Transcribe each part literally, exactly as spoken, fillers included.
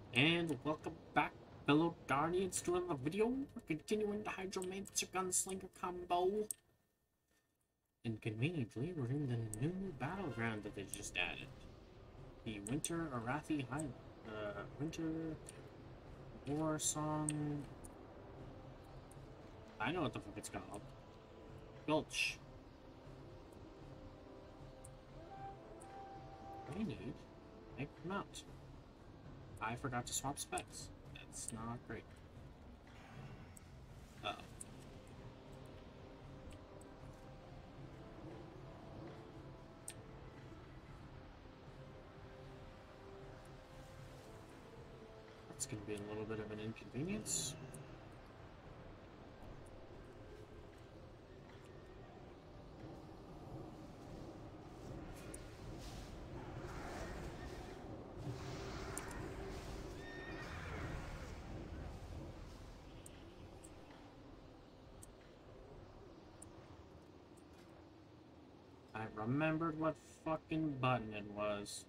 And welcome back, fellow Guardians, to another video. We're continuing the Hydromancer Gunslinger combo. And conveniently, we're in the new battleground that they just added. The Winter Arathi High, uh, Winter War Song. I know what the fuck it's called. Gulch. What do you need? Make them out. I forgot to swap specs. That's not great. Uh oh. That's going to be a little bit of an inconvenience. I remembered what fucking button it was.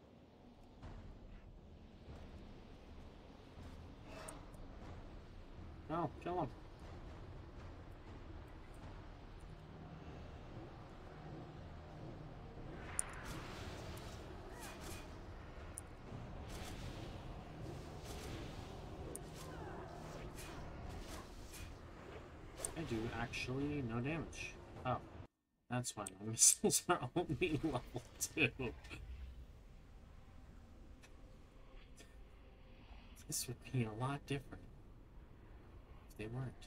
No, kill him. I do actually no damage. Oh, that's why my missiles are only level two. This would be a lot different if they weren't.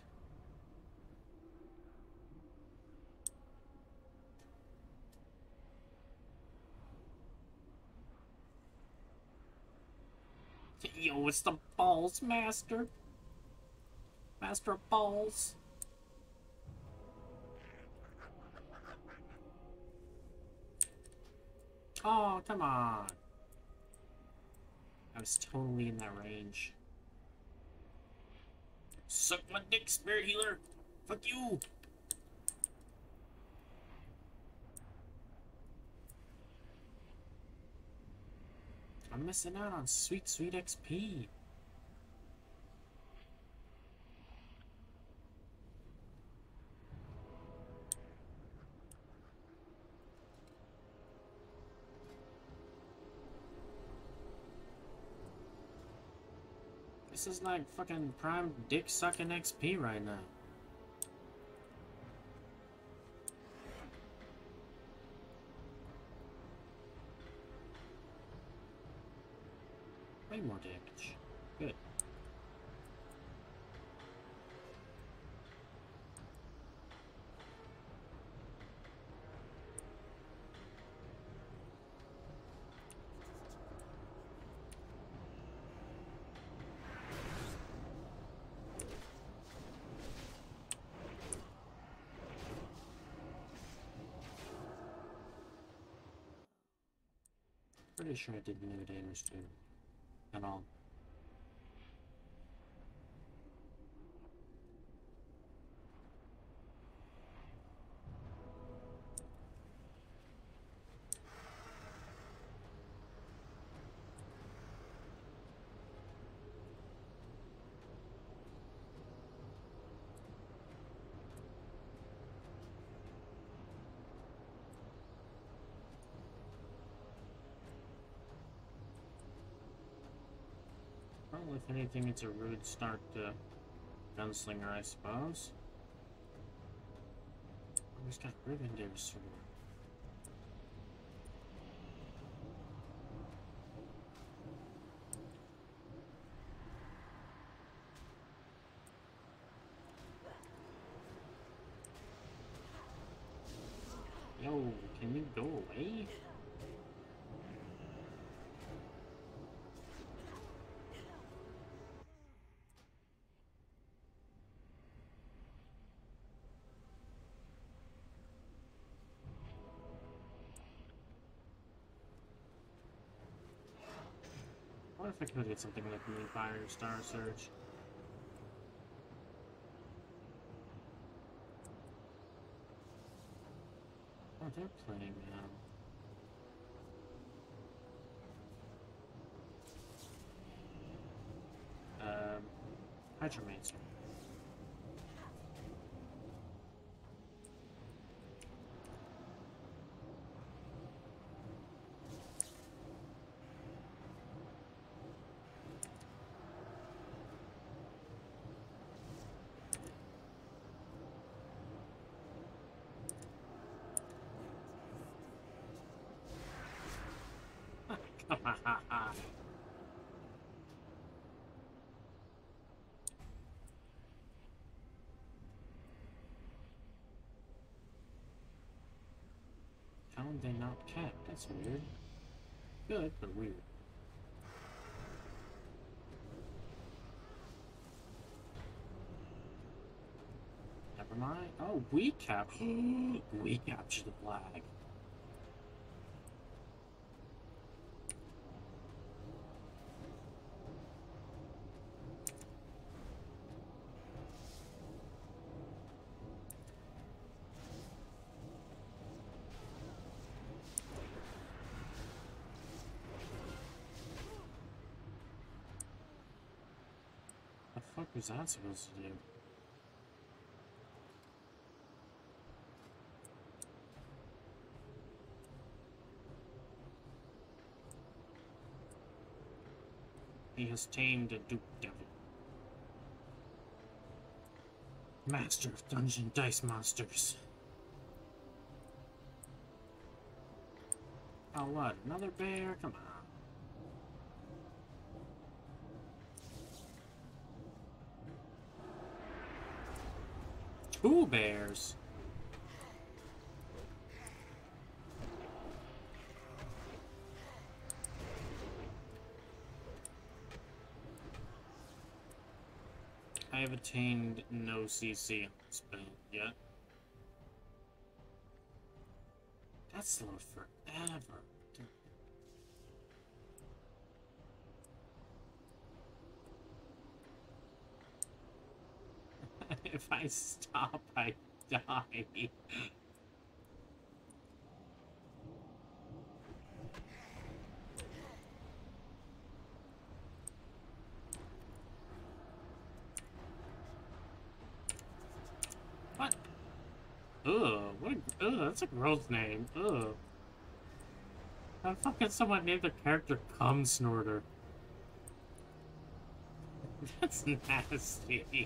Yo, it's the balls master. Master of balls. Oh, come on. I was totally in that range. Suck my dick, spirit healer. Fuck you. I'm missing out on sweet, sweet X P. This is like fucking prime dick sucking X P right now. Way more damage. Good. Pretty sure I did no damage to him at all. Well, if anything, it's a rude start to Gunslinger, I suppose. Oh, he's got Rivender's sword. Yo, can you go away? What if I could get something like Moonfire or Star Surge? Oh, they're playing now. Hydromancer. How are they not capped? That's weird. Good, but weird. Never mind. Oh, we cap. We captured the flag. What the fuck was that supposed to do? He has tamed a Duke Devil. Master of Dungeon Dice Monsters. Oh, what? Another bear? Come on. Two bears? I have attained no C C on this build yet. That's slow forever. If I stop, I die. What? Ugh, what a, ugh, that's a gross name. Ugh. How the fuck can someone name their character Cum Snorter? That's nasty.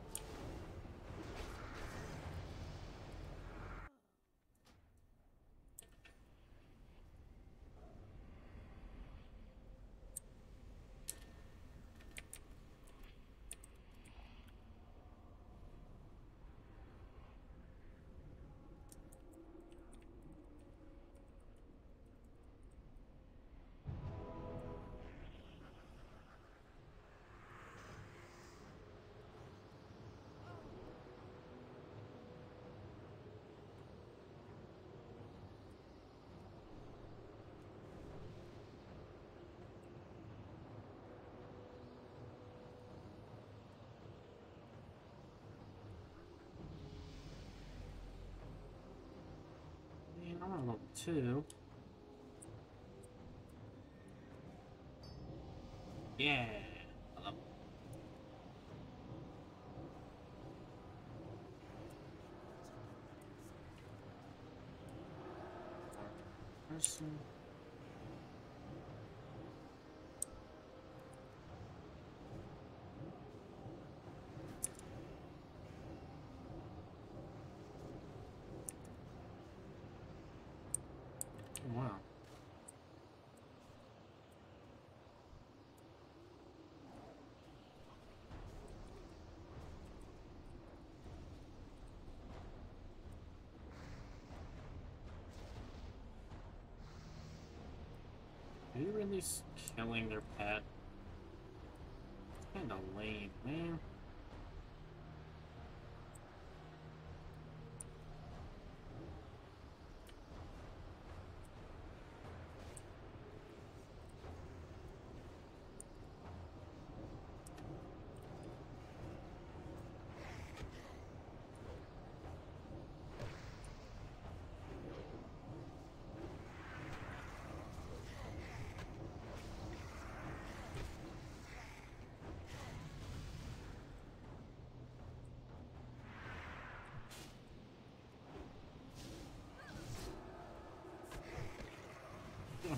I'm on level two. Yeah. Level. Person. Wow. Are you really s- killing their pet? It's kinda lame, man.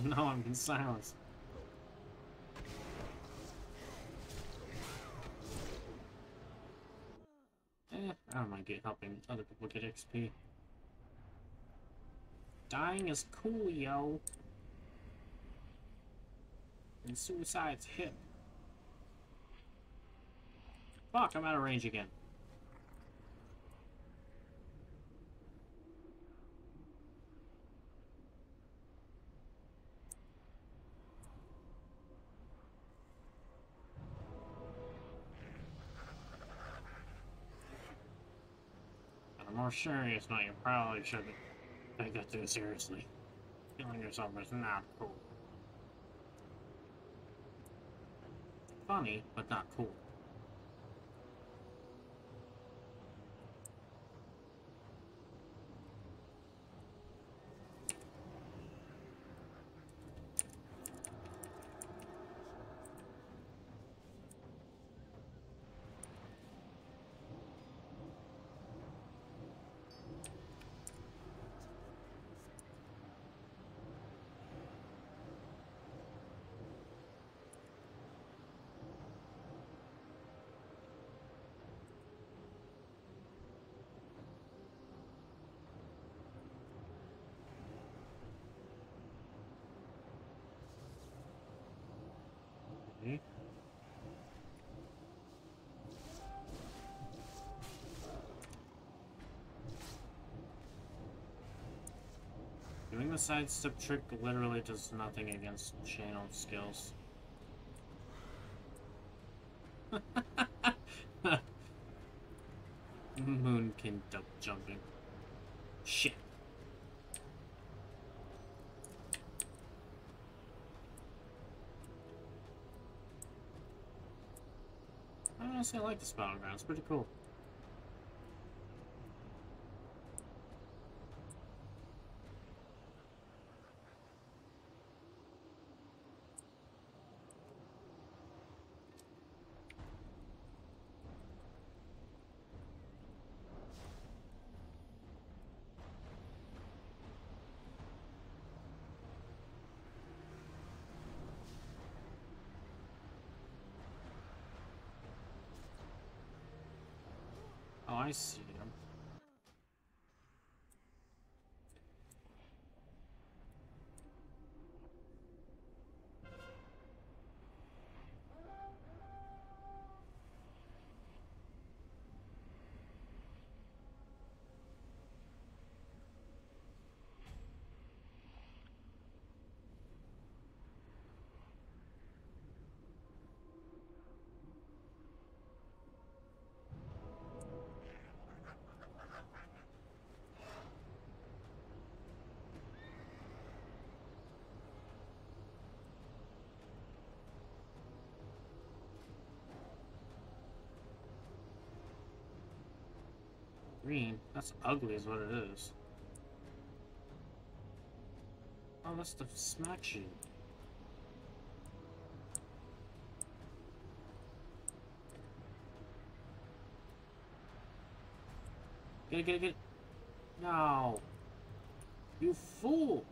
No, I'm in silence. Eh, I don't mind get helping other people get X P. Dying is cool, yo. And suicide's hip. Fuck, I'm out of range again. On a more serious note, you probably shouldn't take that too seriously. Killing yourself is not cool. Funny, but not cool. Okay. Doing the sidestep trick literally does nothing against channeled skills. Moonkin duck jumping. Shit. Honestly, I like this battleground. It's pretty cool. Oh, I see him. Green? That's ugly is what it is. Oh, that's the smack shield. Get it, get it, get it. No. You fool.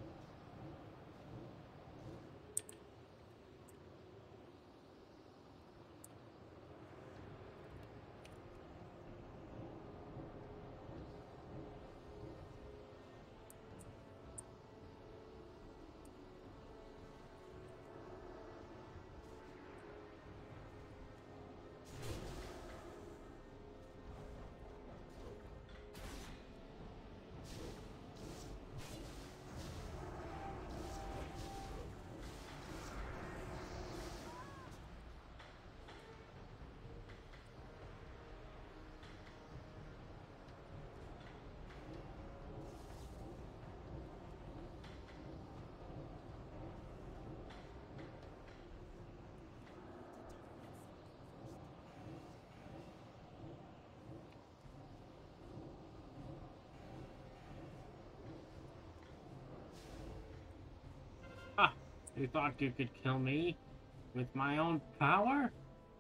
Ah, you thought you could kill me with my own power?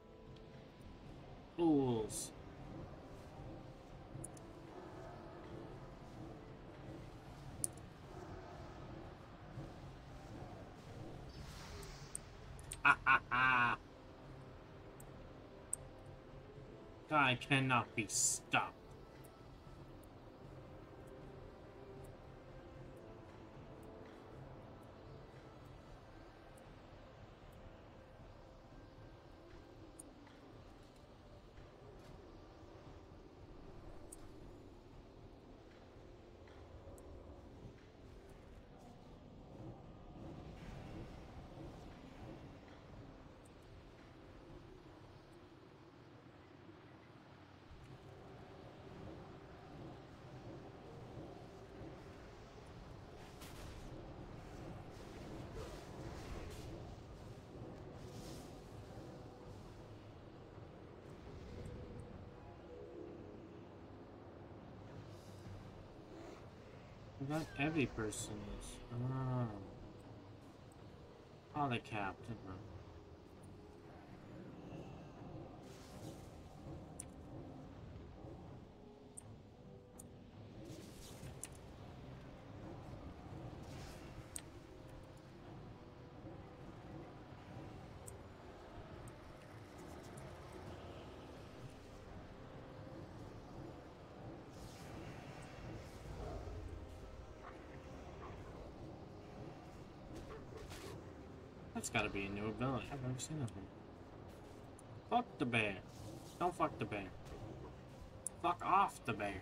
Fools. I cannot be stopped. That every person is. Oh. Oh, the captain. That's gotta be a new ability. I've never seen that one. Fuck the bear. Don't fuck the bear. Fuck off the bear.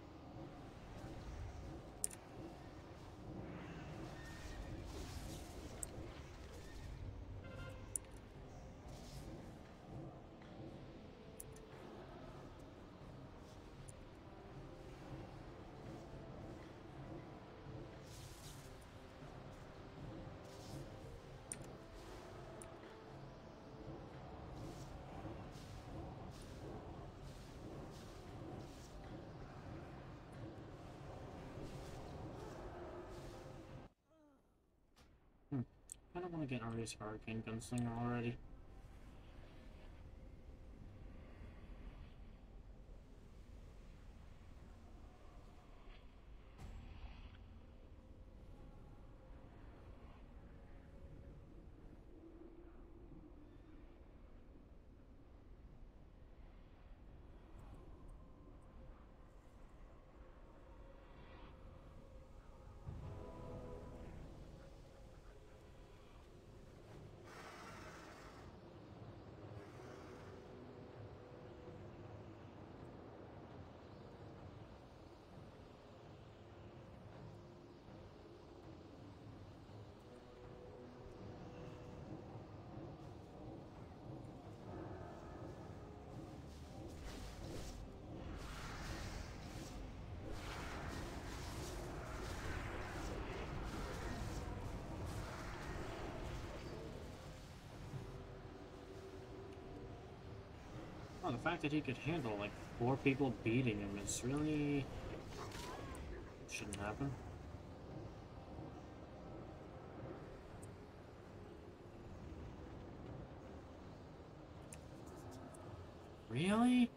Hmm. I don't want to get Arcane for Arcane Gunslinger already. Oh, the fact that he could handle like four people beating him is really shouldn't happen. Really?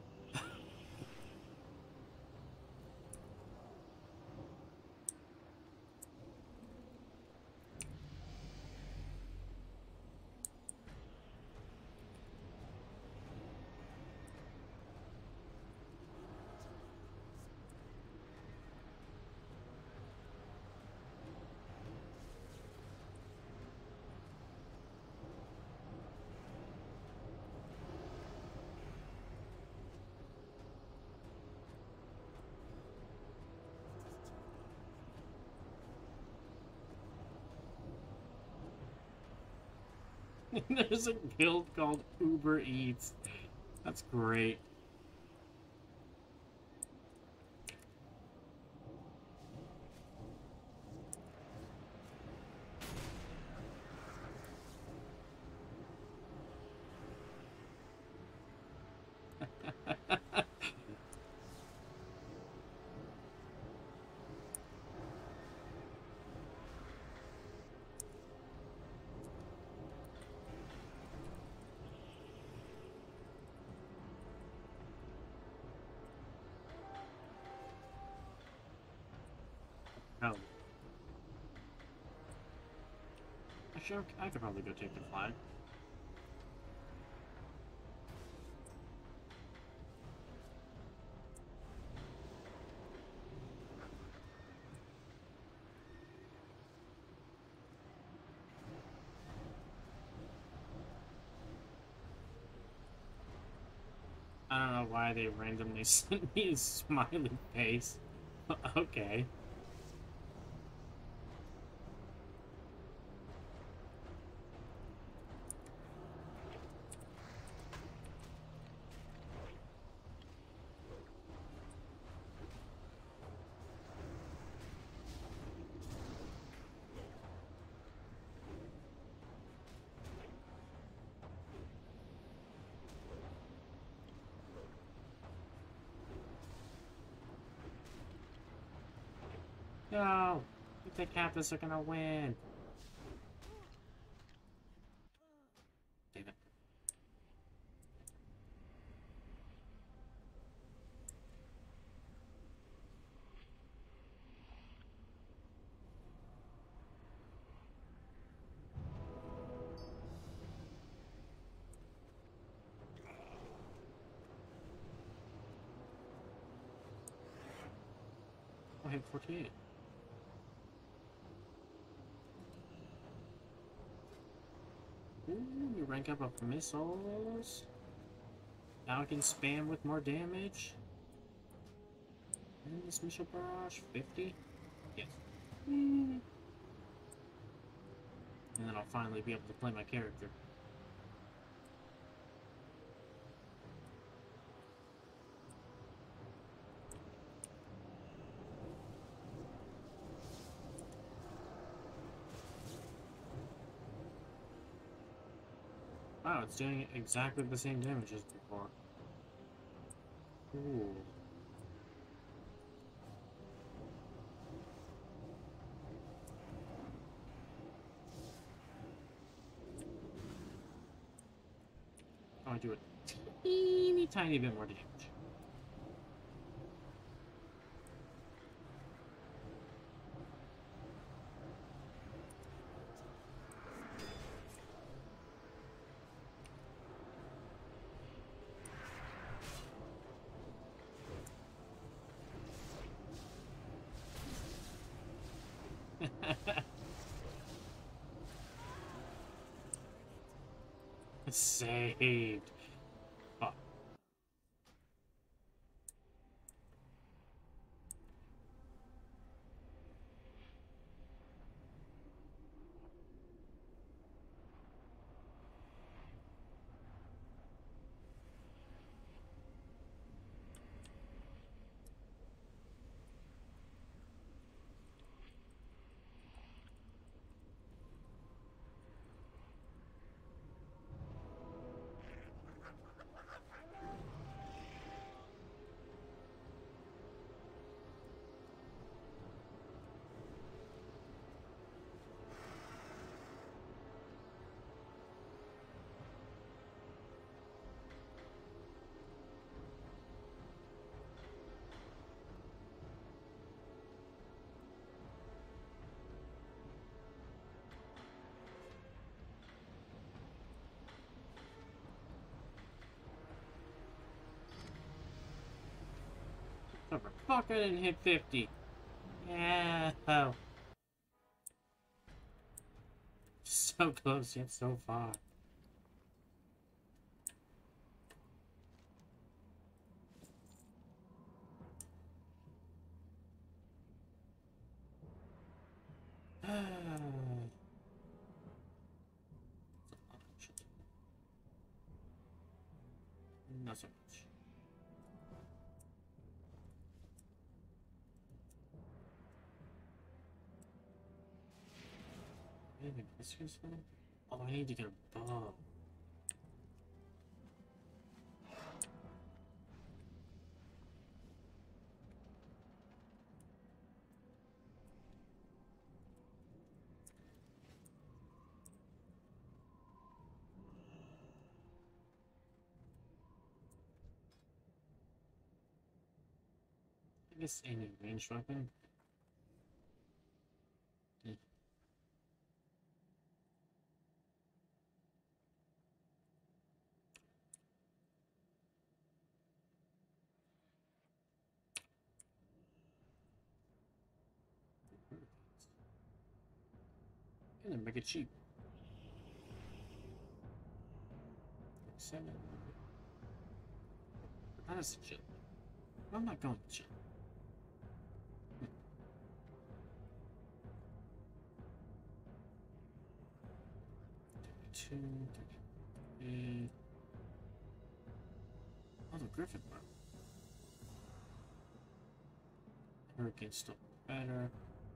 There's a guild called Uber Eats. That's great. Oh. I sure I could probably go take the flag. I don't know why they randomly sent me a smiley face. Okay. No! The captains are gonna win! Damn it. I hit forty-eight. Ooh, you rank up of missiles. Now I can spam with more damage. And this missile barrage, fifty? Yes. Mm. And then I'll finally be able to play my character. Wow, it's doing exactly the same damage as before. Ooh. Oh, I do a teeny tiny bit more damage. Saved. Oh. Cover. Fuck, I didn't hit fifty. Yeah. Oh. So close yet so far. Not so much. Maybe this is one. Oh, I need to get a bow. I guess any ranged weapon. And then make it cheap. Seven. That is chill. I'm not going to chill. Two, thirty-eight. Oh, the Griffin one. Hurricane's still better.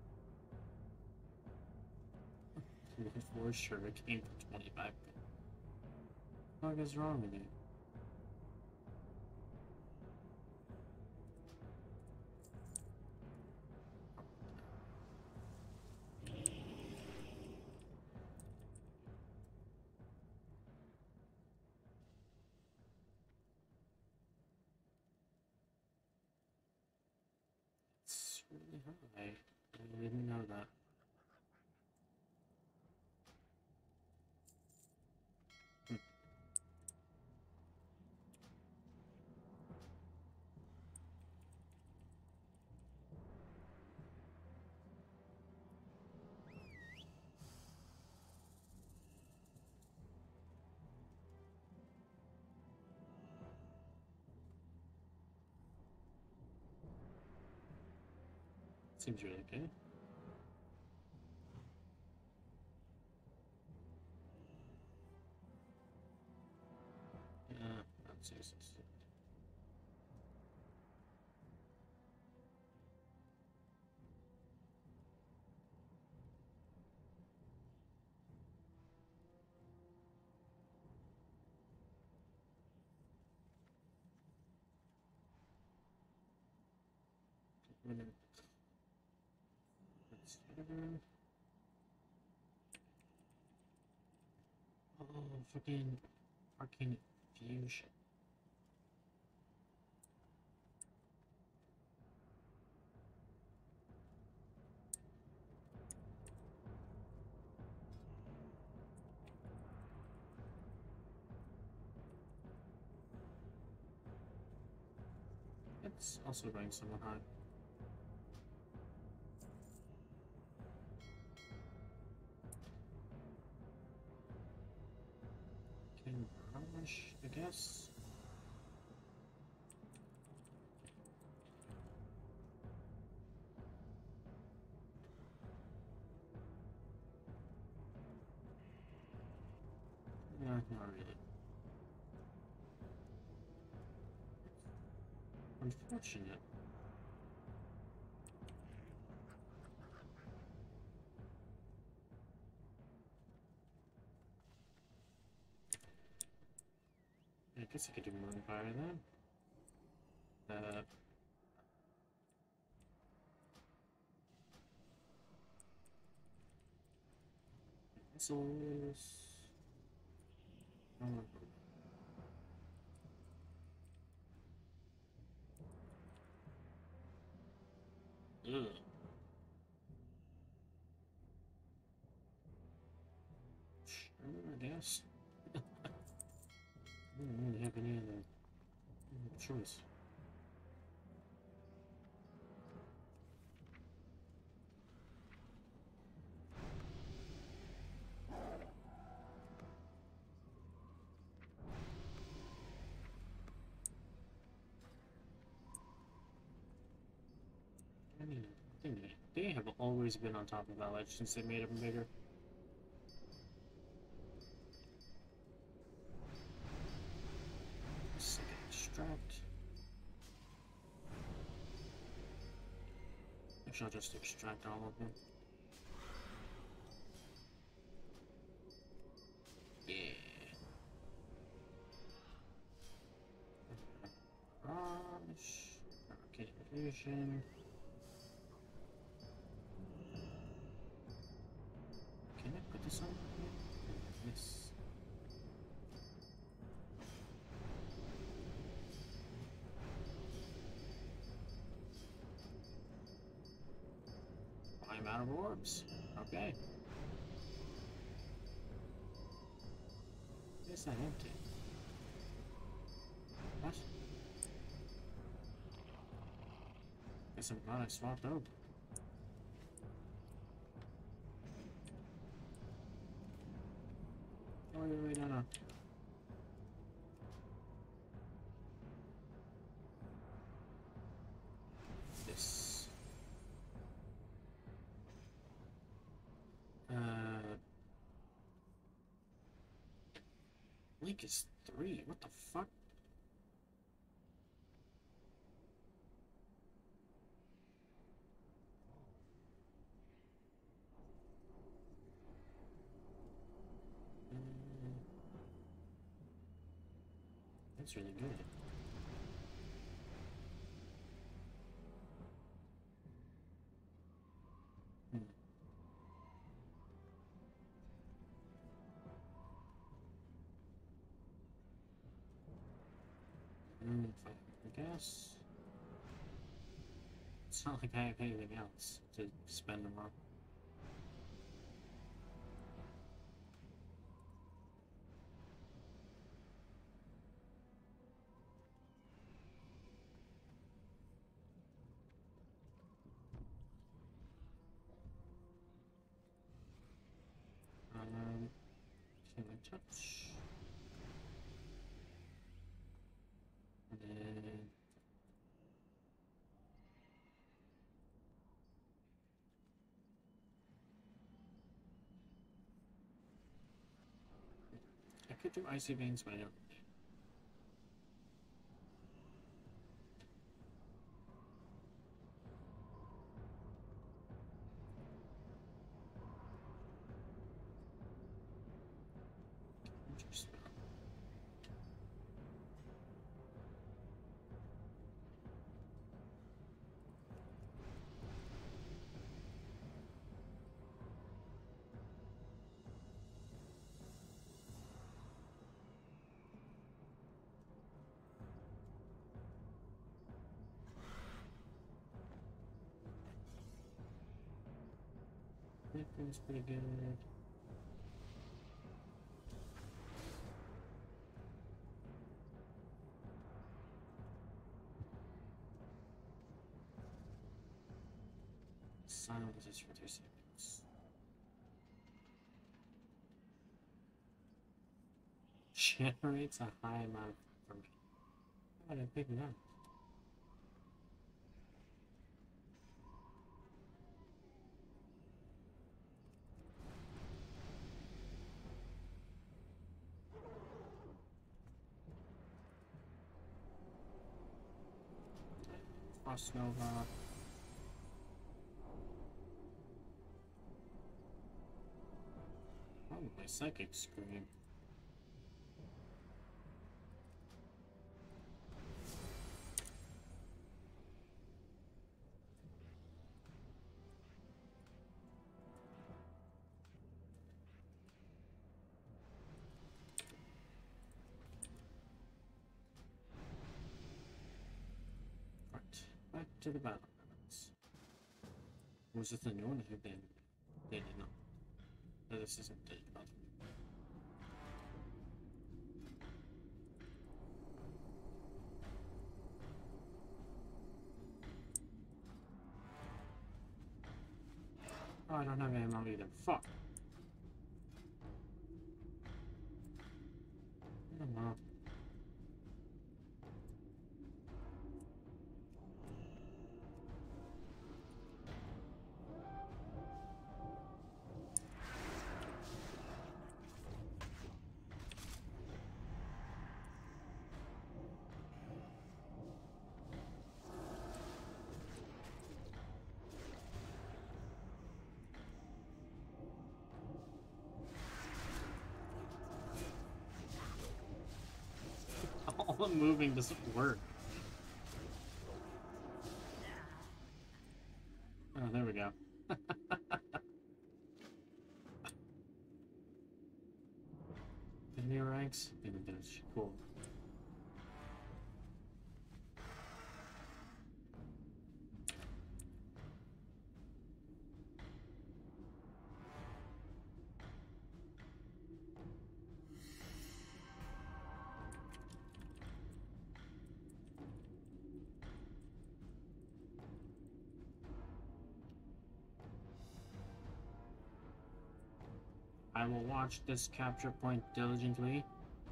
Looking for a Hurricane for twenty-five. What is wrong with you? It's really high. I didn't know that. Seems really good. Yeah, that's useless. Oh, fucking Arcane Fusion. It's also going somewhat high. Can rush, I guess. Yeah, not really. Unfortunate. I guess I could do Moonfire then. Uh, missiles. Oh. Ugh. Sure, I guess. I don't really have any other choice. I mean, they, they have always been on top of L R Es since they made them bigger. Second extract. Actually, I'll just extract all of them. Yeah. Rush. Arcane Fusion. Can I put this on? Yes. I'm out of orbs. Okay. It's not empty. What? Guess I'm glad I swapped over. wait, wait, no, no. This. Uh. Link is three. What the fuck? Mm, that's really good. Hmm. Mm, I guess. It's not like I have anything else to spend them on. Um, can I touch? And then I could do icy veins, but I don't. Interesting. That feels pretty good. Silent resist for two seconds. Generates a high amount of information. How did I pick it up? Frost Nova. Probably Psychic Scream. Right, back to the battlegrounds. Was this the new one? I think they, they did not. No, this isn't the other. Oh, I don't have ammo either. Fuck. I don't know. All the moving doesn't work. Oh, there we go. Enemy ranks? And it does. Cool. I will watch this capture point diligently.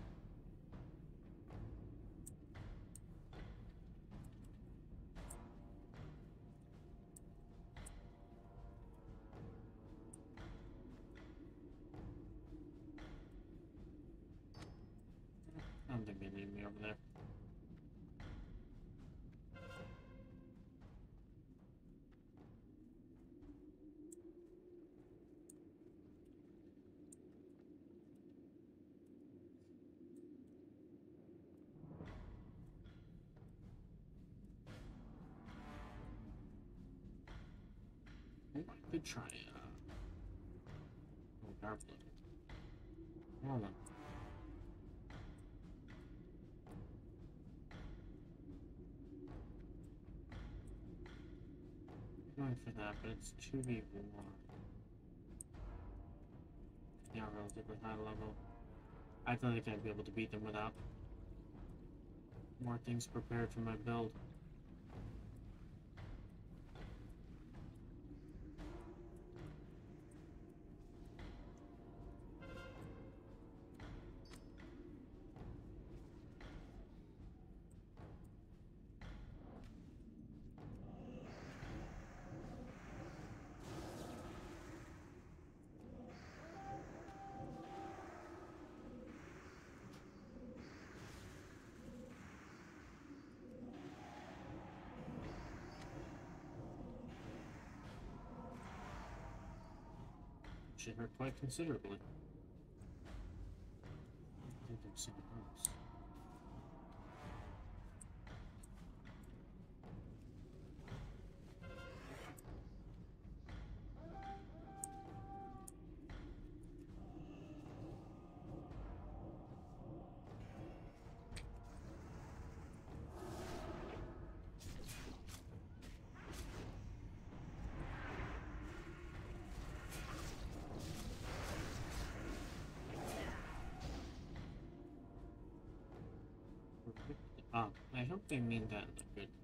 I don't think they need me over there. I could try uh oh, Garbler. Hold on. Going for that, but it's two v one. Yeah, relatively high level. I don't think I'd be able to beat them without more things prepared for my build. Should hurt quite considerably. I think I've seen those. Ah, I hope they mean that in a good.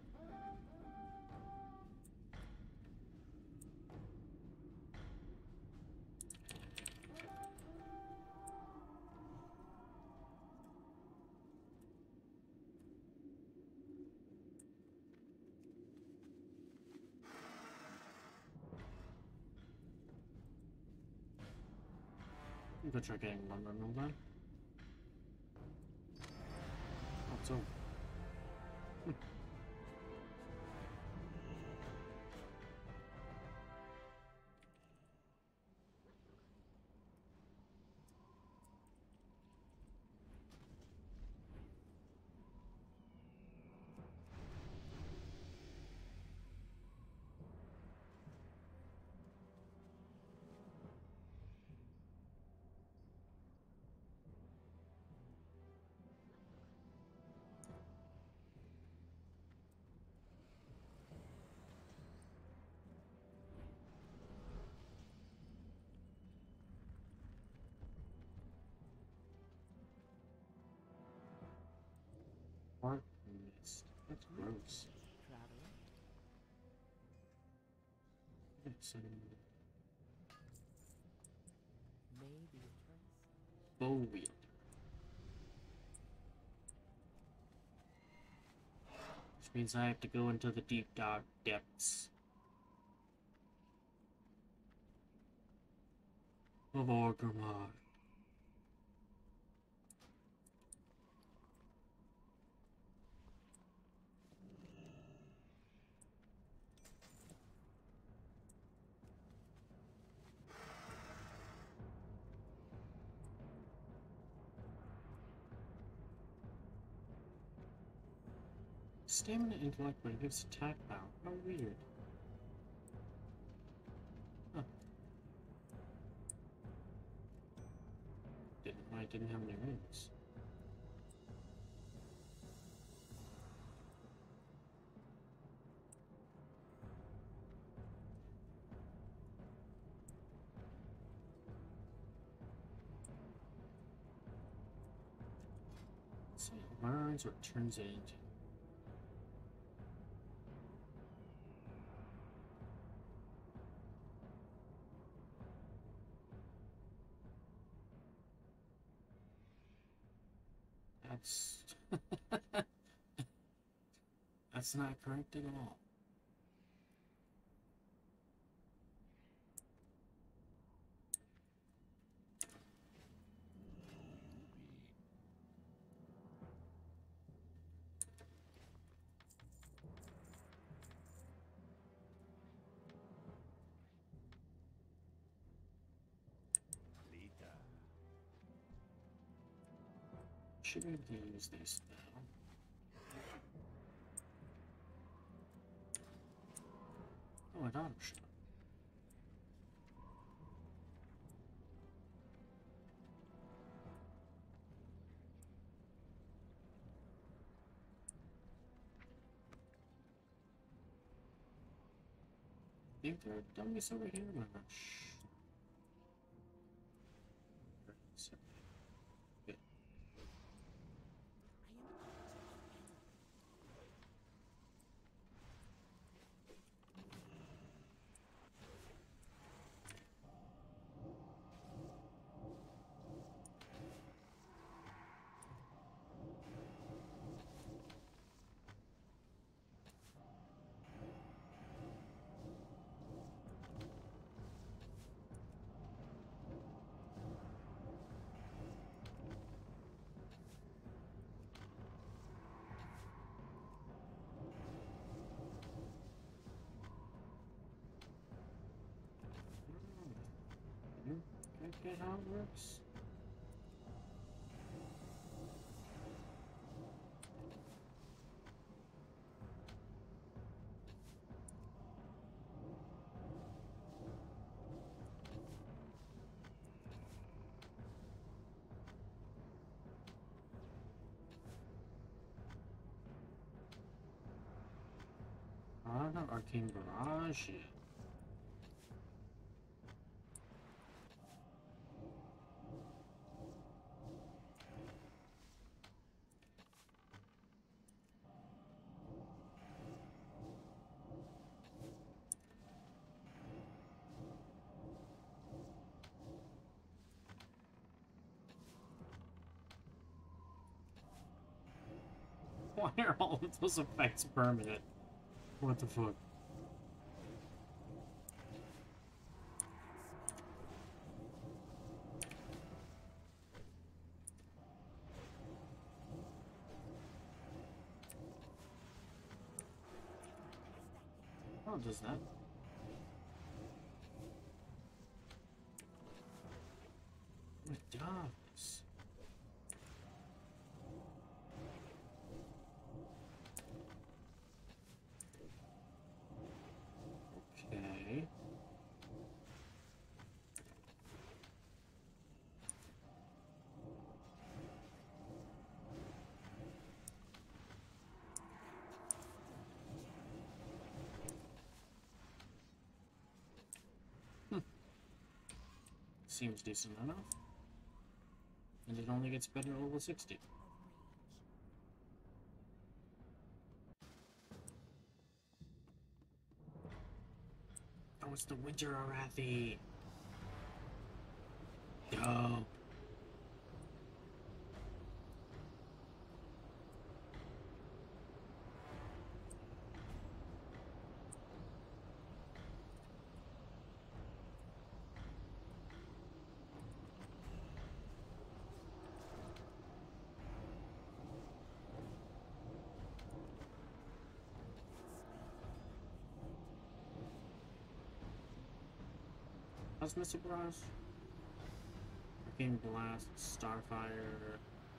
I'm gonna try getting one removal done. Oh, it's over. Hmm. What mist? That's gross. It's um, bow wielder. Which means I have to go into the deep dark depths of Arcane. Stamina intellect, but it gives attack power. How weird. Huh. Didn't I didn't have any rings. Let's see, it learns or turns it into. That's... That's not correct at all. Should be able to use this now. Oh, an auto shot. I think there are dummies over here, but I'm not sure. Get how it works. I don't have Arcane Barrage yet. Why are all of those effects permanent? What the fuck? How does that? It does. Okay. Hmm. Seems decent enough. And it only gets better at level sixty. Oh, it's the Winter Arathi. Yo. How's Mister Barrage? Arcane Blast, Starfire,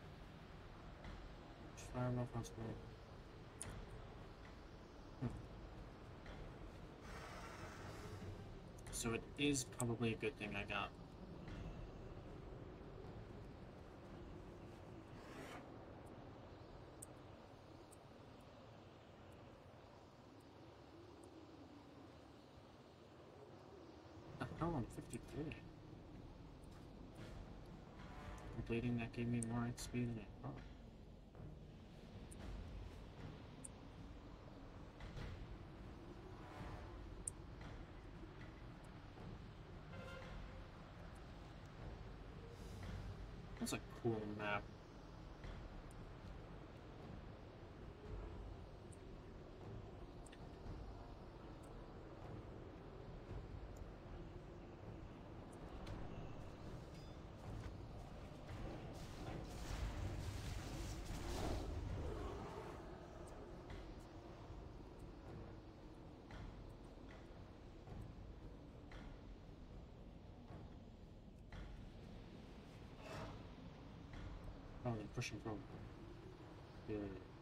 Fireball possible. Hmm. So it is probably a good thing I got. Oh, I'm fifty-three. Completing that gave me more X P than I thought. That's a cool map. rather than pushing forward. Good.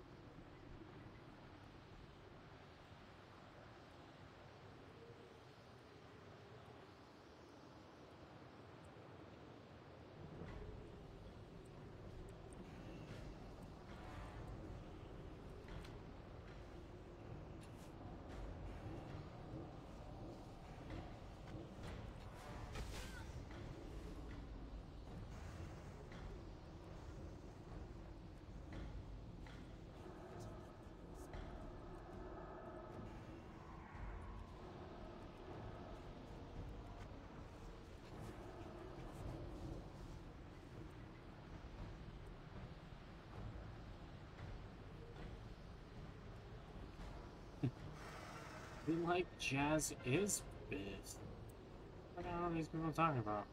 I feel like jazz is biz. What are all these people talking about?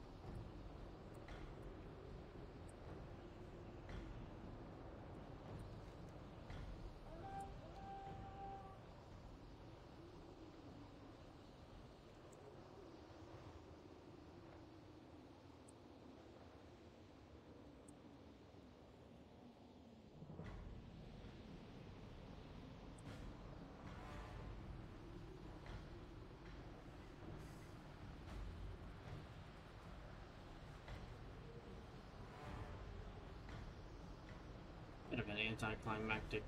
Bit of an anticlimactic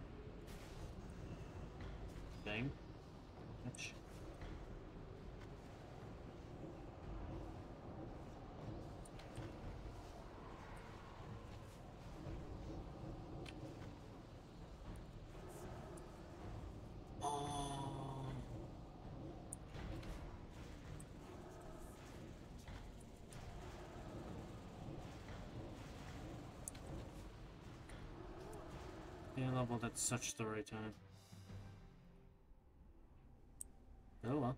thing. Which oh, yeah, level that's such story time. Oh well.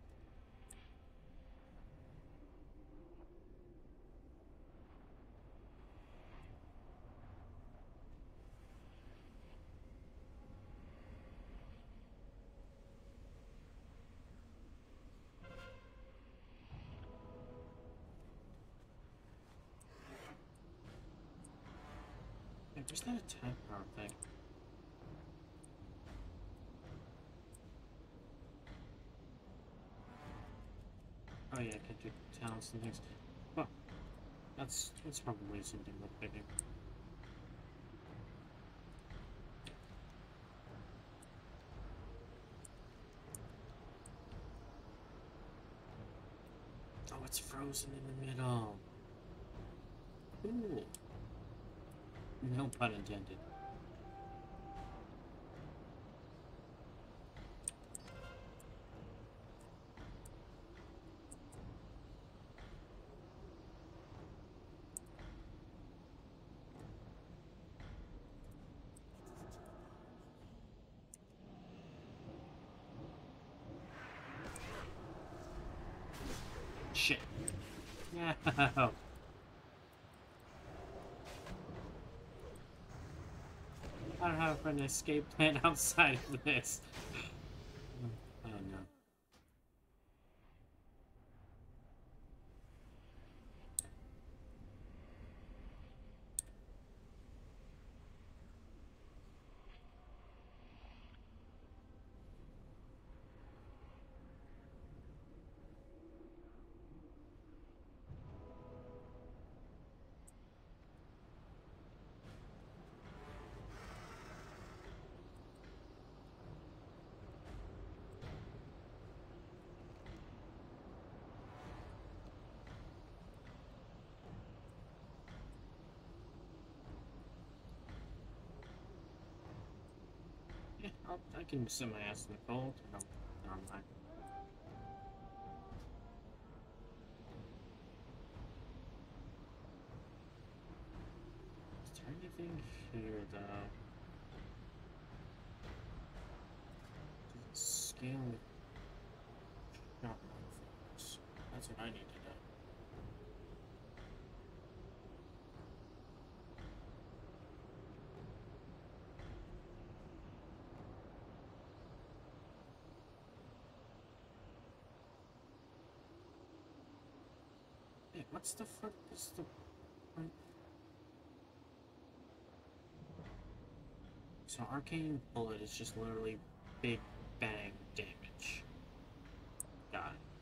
Hey, where's that attack power thing? Oh yeah, I can do talents and things. Well, that's that's probably something worth picking. Oh, it's frozen in the middle. Cool. No pun intended. Shit. No. I don't have an escape plan outside of this. Oh no. Yeah, I'll, I can sit my ass in the cold. No, no, I'm not. Is there anything here though? Scale. Not modifiers. That's what I need to do. Hey, what's the fuck is the point? So Arcane Bullet is just literally big bang damage. Got it.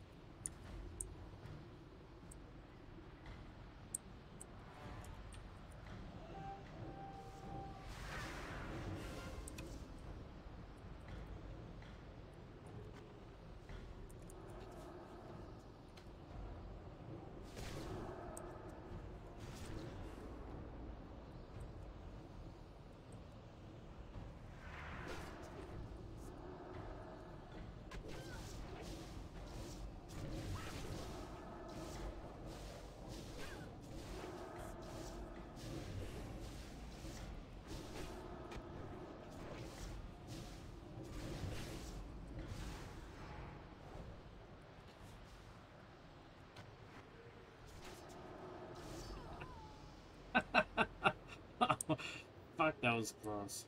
Fuck, that was close.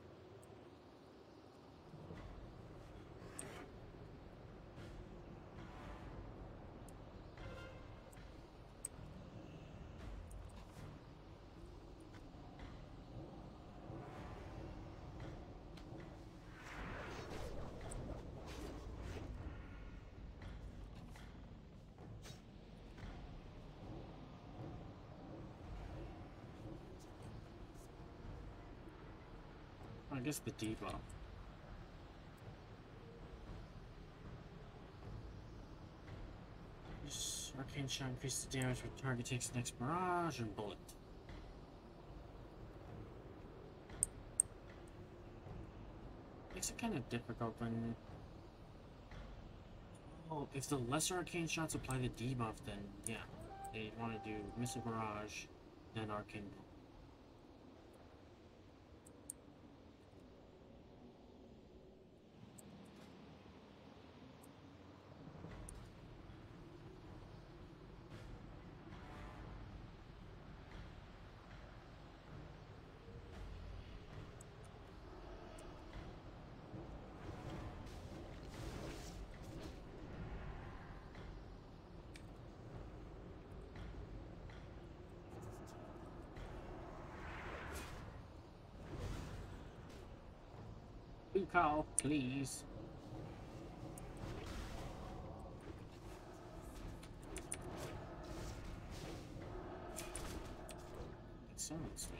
I guess the debuff. This Arcane Shot increases the damage when target takes the next barrage and bullet. Makes it kind of difficult when... Oh, if the lesser Arcane Shots apply the debuff, then yeah. They want to do Missile Barrage, then Arcane Bullet. Call, please. It sounds sweet.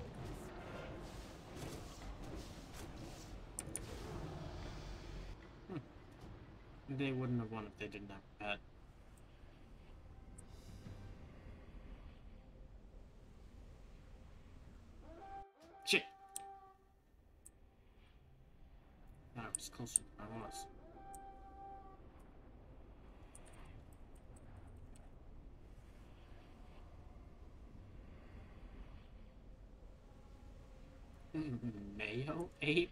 Hmm. They wouldn't have won if they didn't have a pet. Shit. That was closer than I was. Mayo Ape?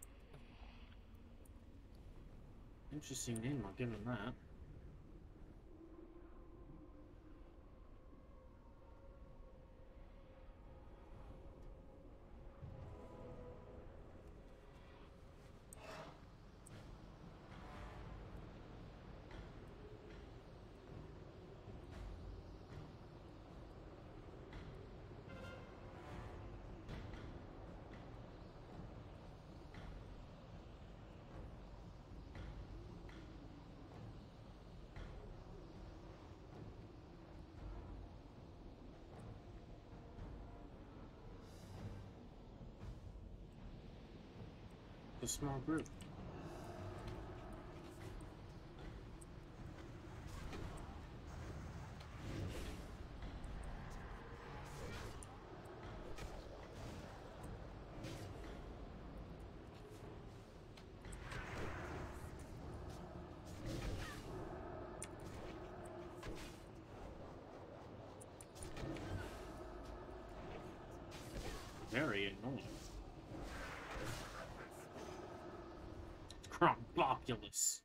Interesting name, I'll give him that. A small group. Very annoying. Crumbopulous.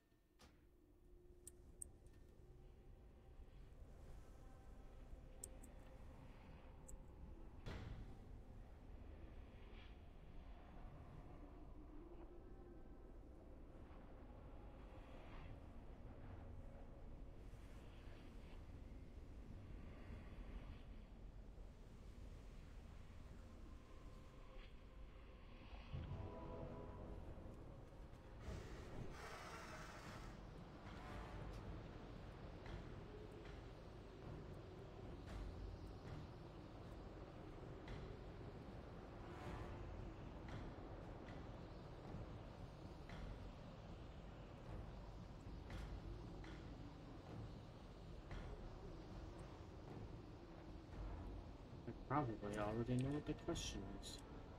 probably already know what the question is.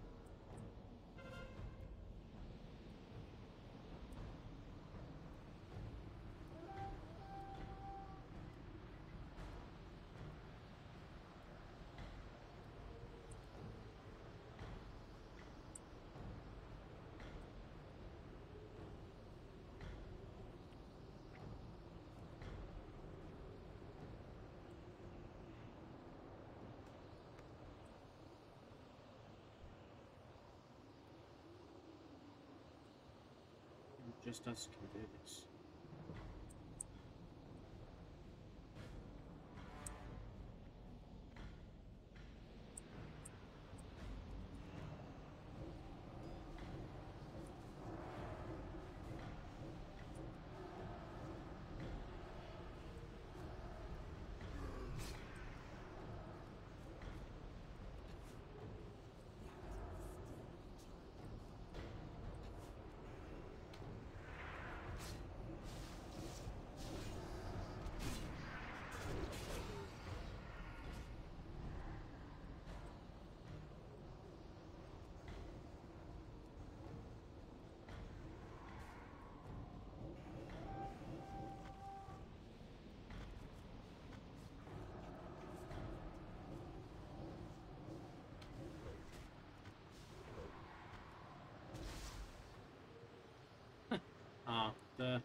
Just us can do this. Ah, the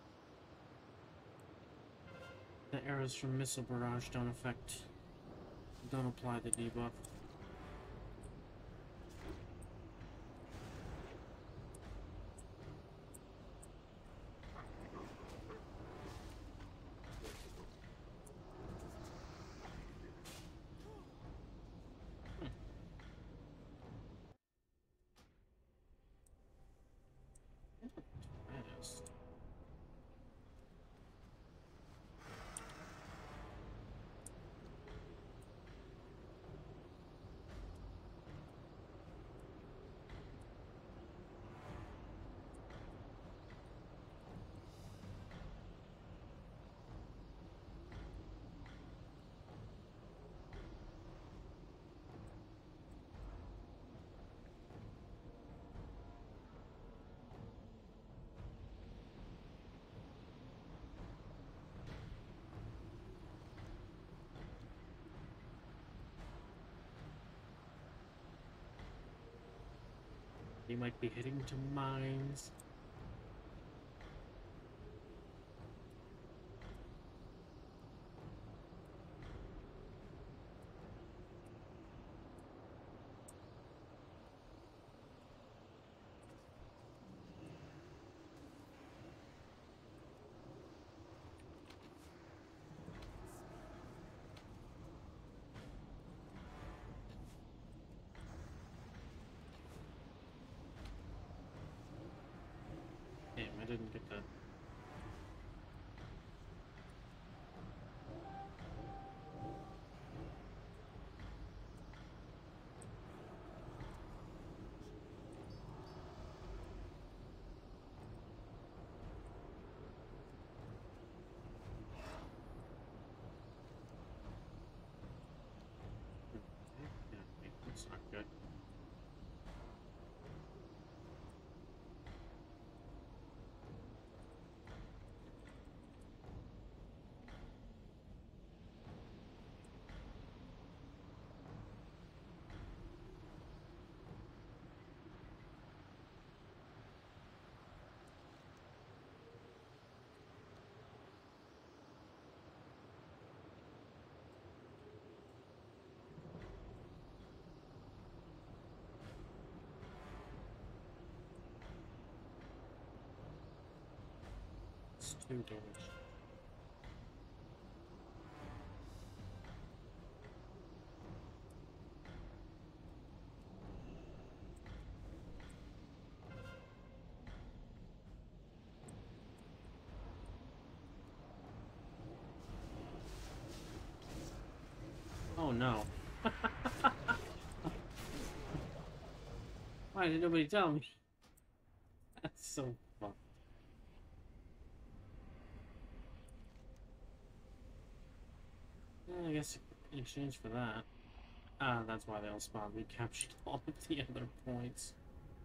the arrows from Missile Barrage don't affect, don't apply the debuff. He might be hitting to mines. Damn, I didn't get that. Yeah, that's not good. It's two damage. Oh no. Why did nobody tell me? That's so fucked. I guess in exchange for that, Ah, uh, that's why they all spawned. We captured all of the other points.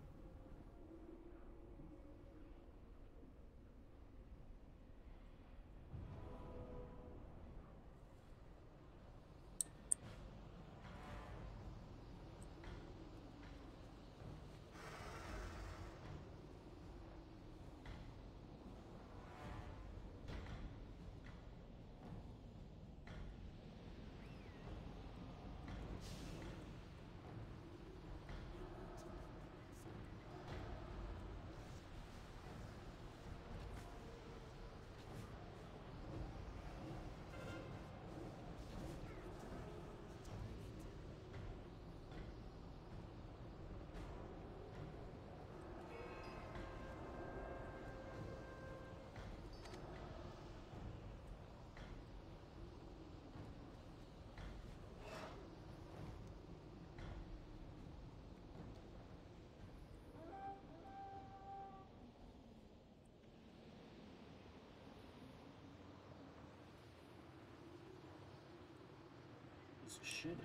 Piece of shit.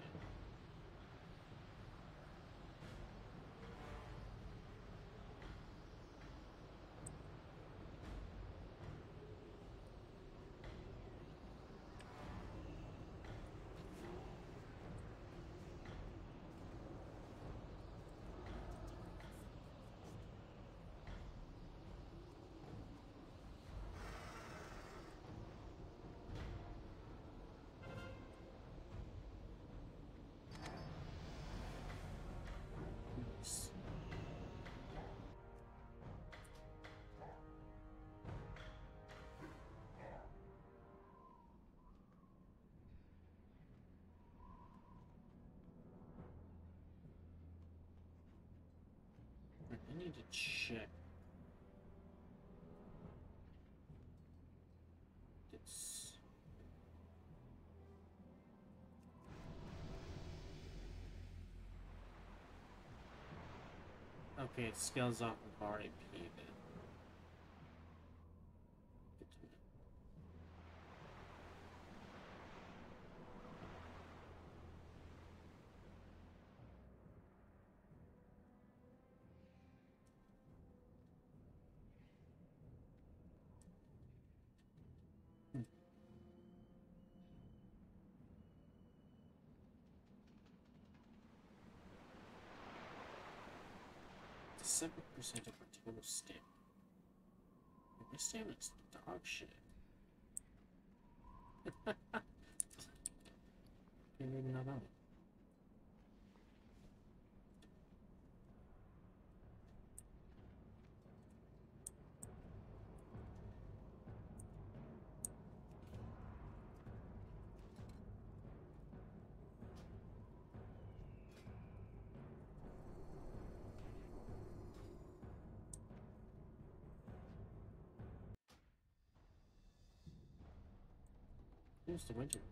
I need to check this. Okay, it scales off of R A P then. seven percent of our total stamina. My stamina's dog shit. Can't even know that. Here's the winter.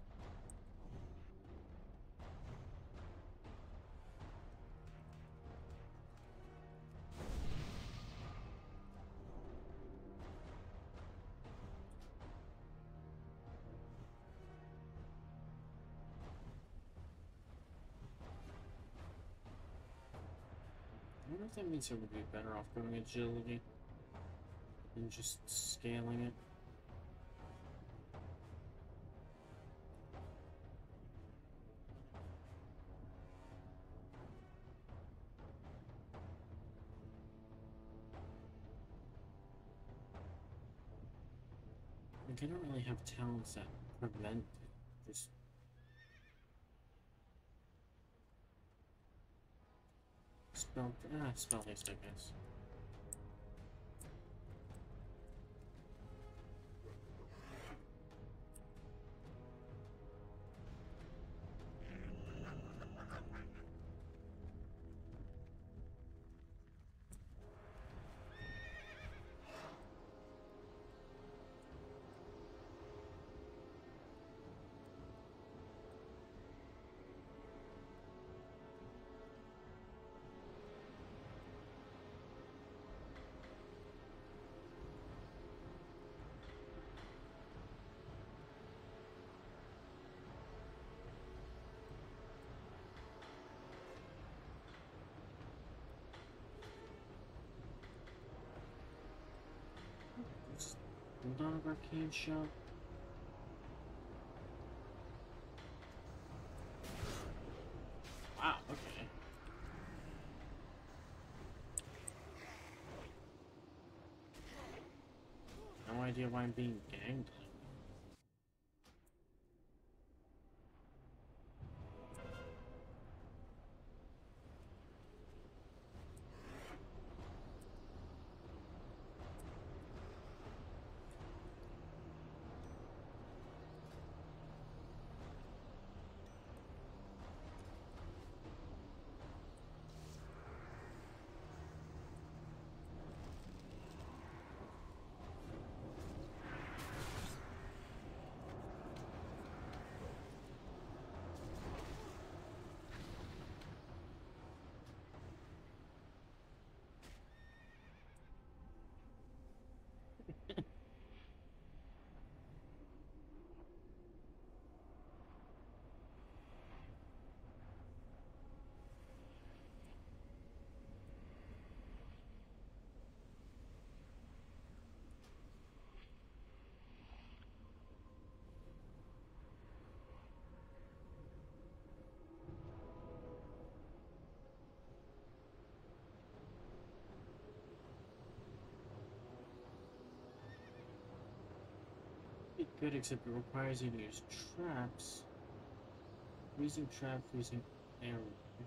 I wonder if that means I would be better off going agility than just scaling it. Like, I don't really have talents that prevent it. Just spell, ah, spell haste, I guess. Bulldog of Arcane shot. Wow, okay. No idea why I'm being ganged. Be good, except it requires you to use traps. Freezing trap, freezing arrow.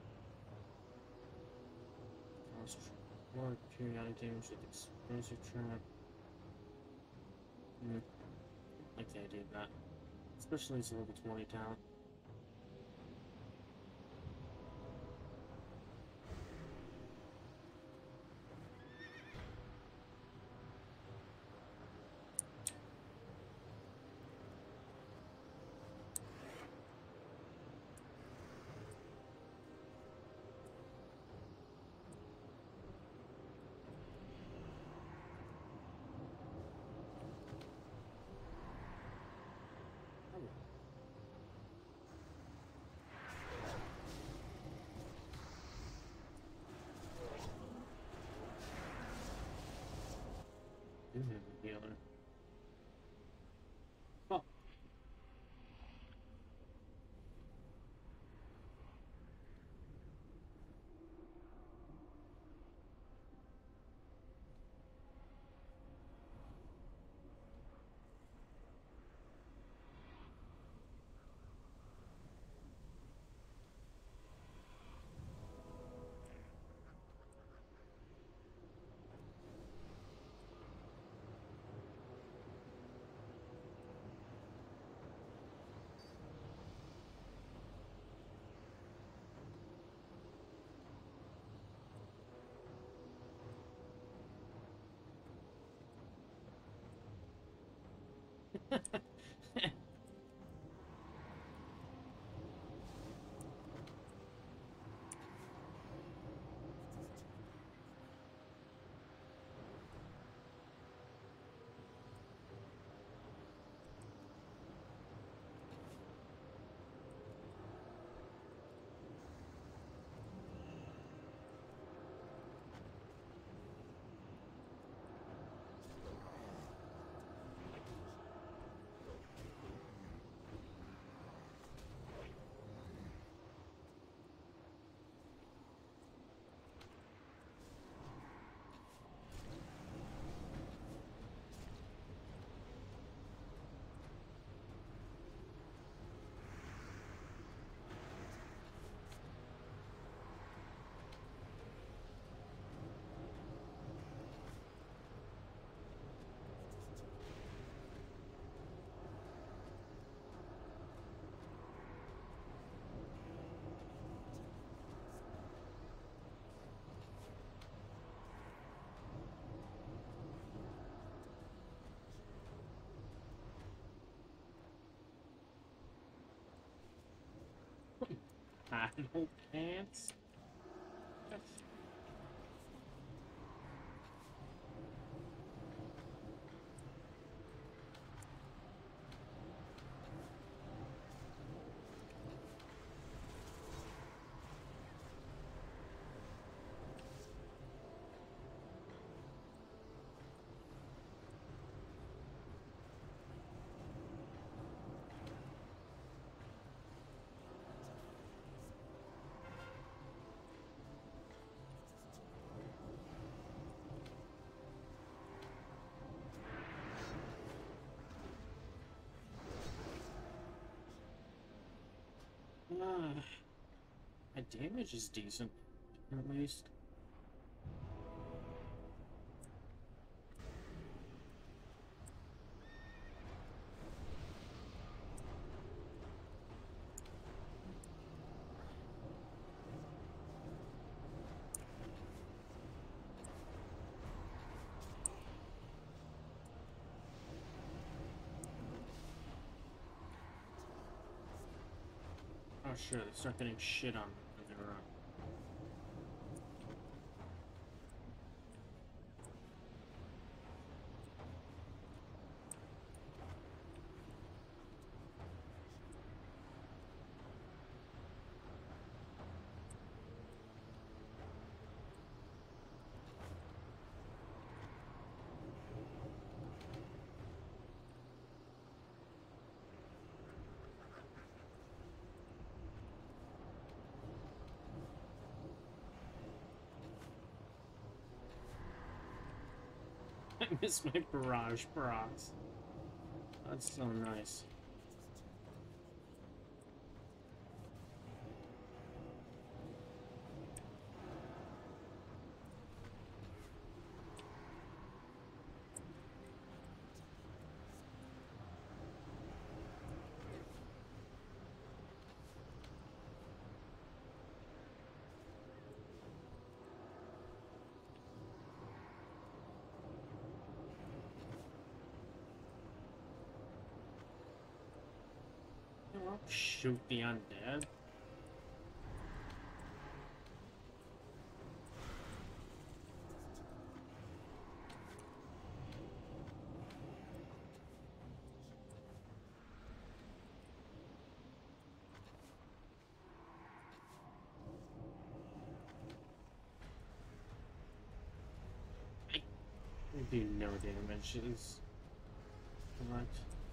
Cause or periodic damage with explosive trap. Hmm. I like the idea of that. Especially as a level twenty talent. Do have a healer. Oh. Paddle pants? Uh, my damage is decent, at least. Oh sure, they start getting shit on when they run. I miss my barrage procs. That's so nice. Shoot the undead. I do no damage. Is what?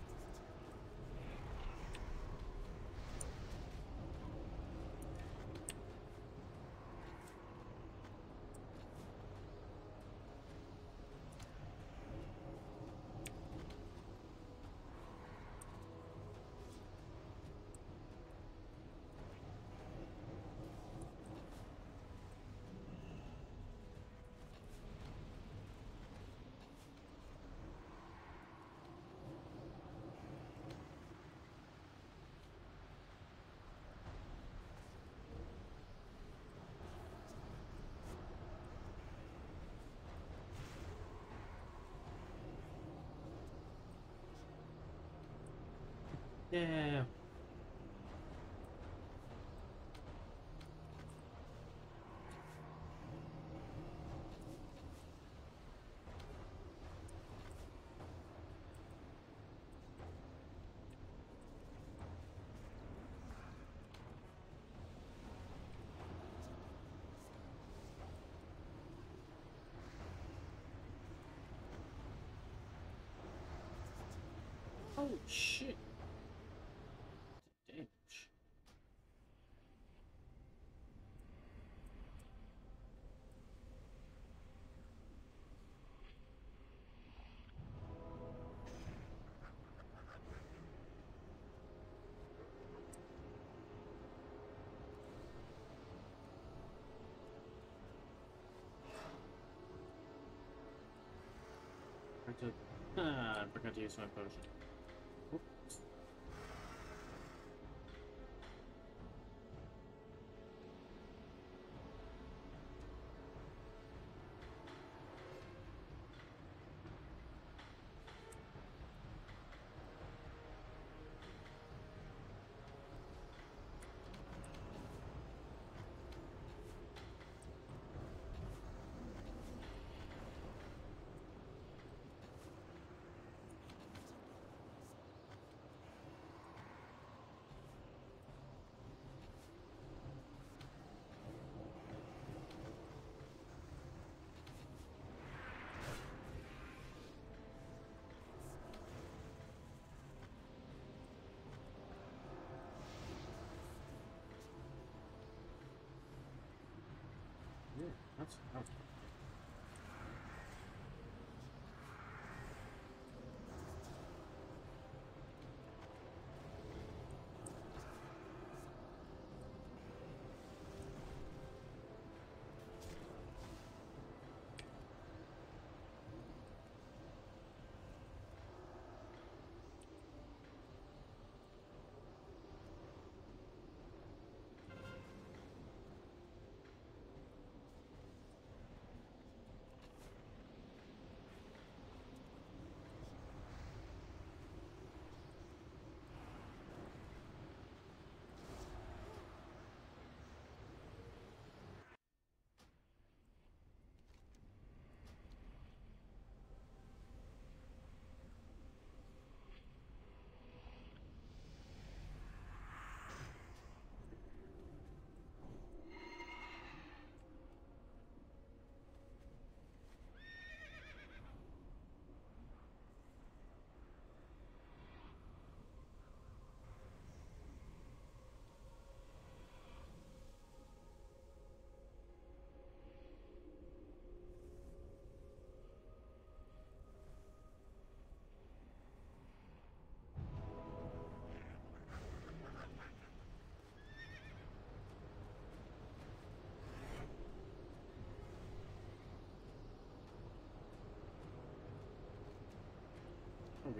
Yeah. Oh shit. Damage. I took. Ah, I forgot to use my potion. Oops. Yeah, that's. Oh.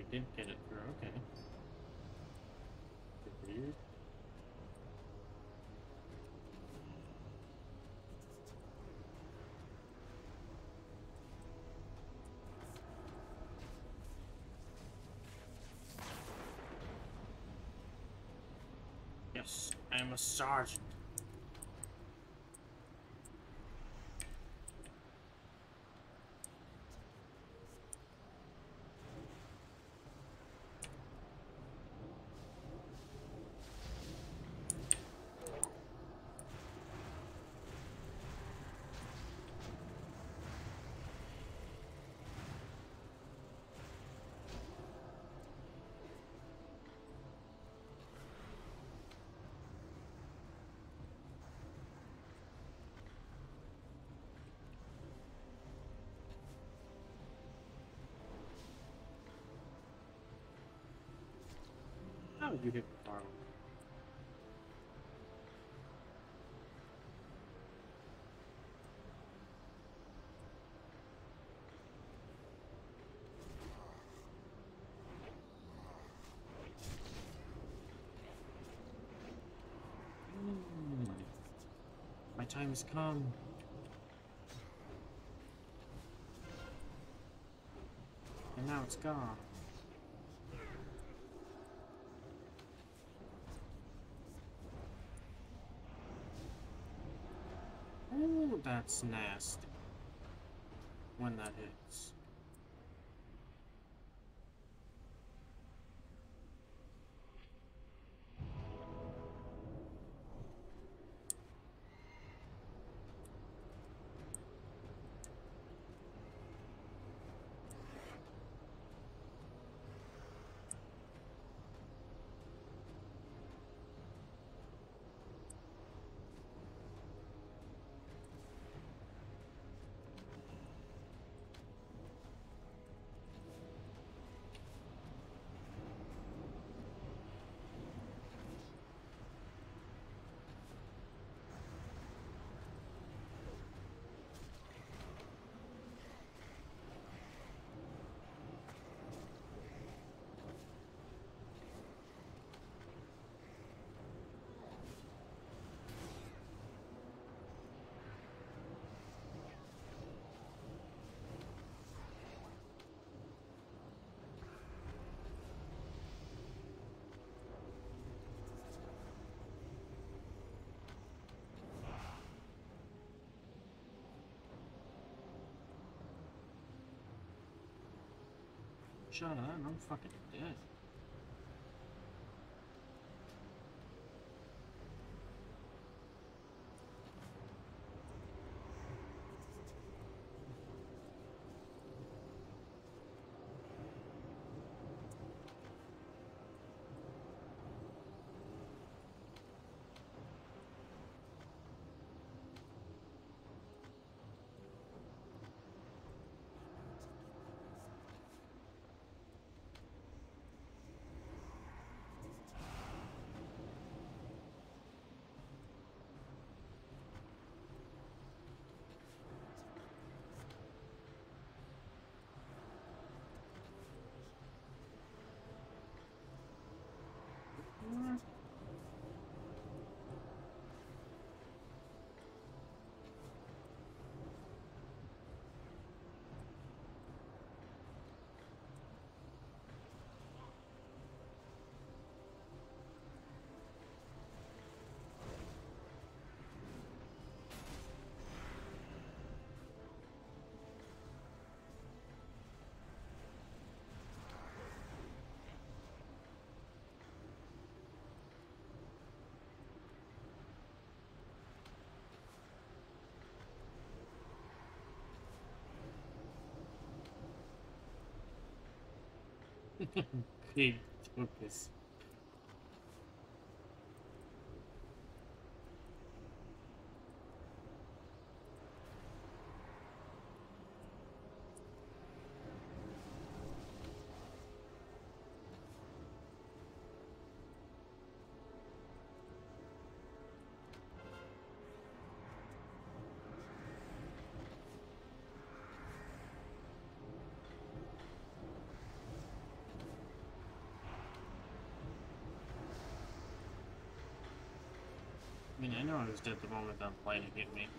did get it through, okay. Weird. Yes, I am a sergeant. How did you hit the farm? Mm. My time has come. And now it's gone. Oh, that's nasty. When that hits. Shut up, I'm fucking dead. Big focus. I mean, I know I was dead the moment that lightning hit me.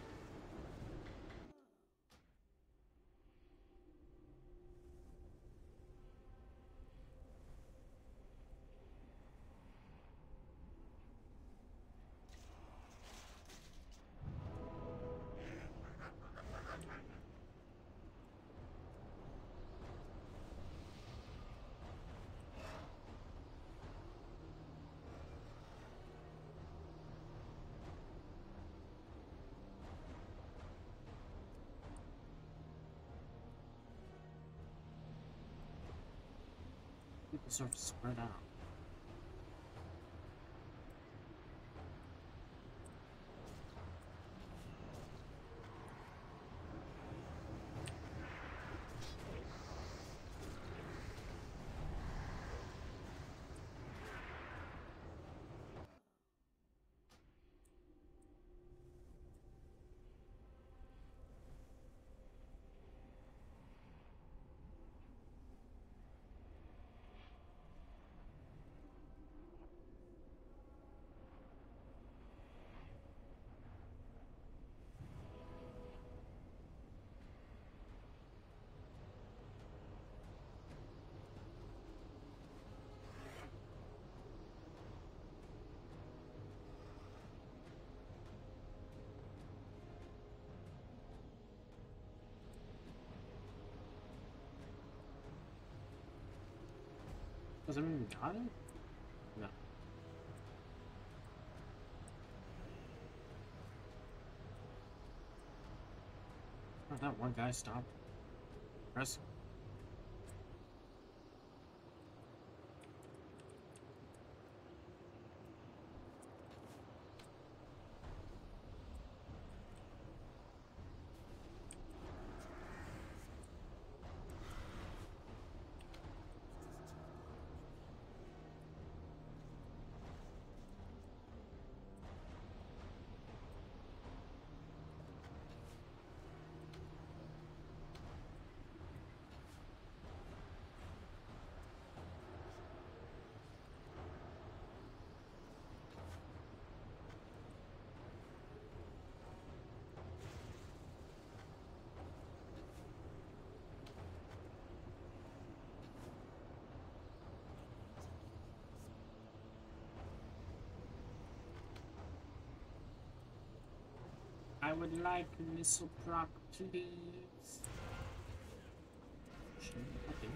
People start to spread out. Was I even got it? No. Oh, that one guy stopped. Press. I would like missile proc, please. Okay.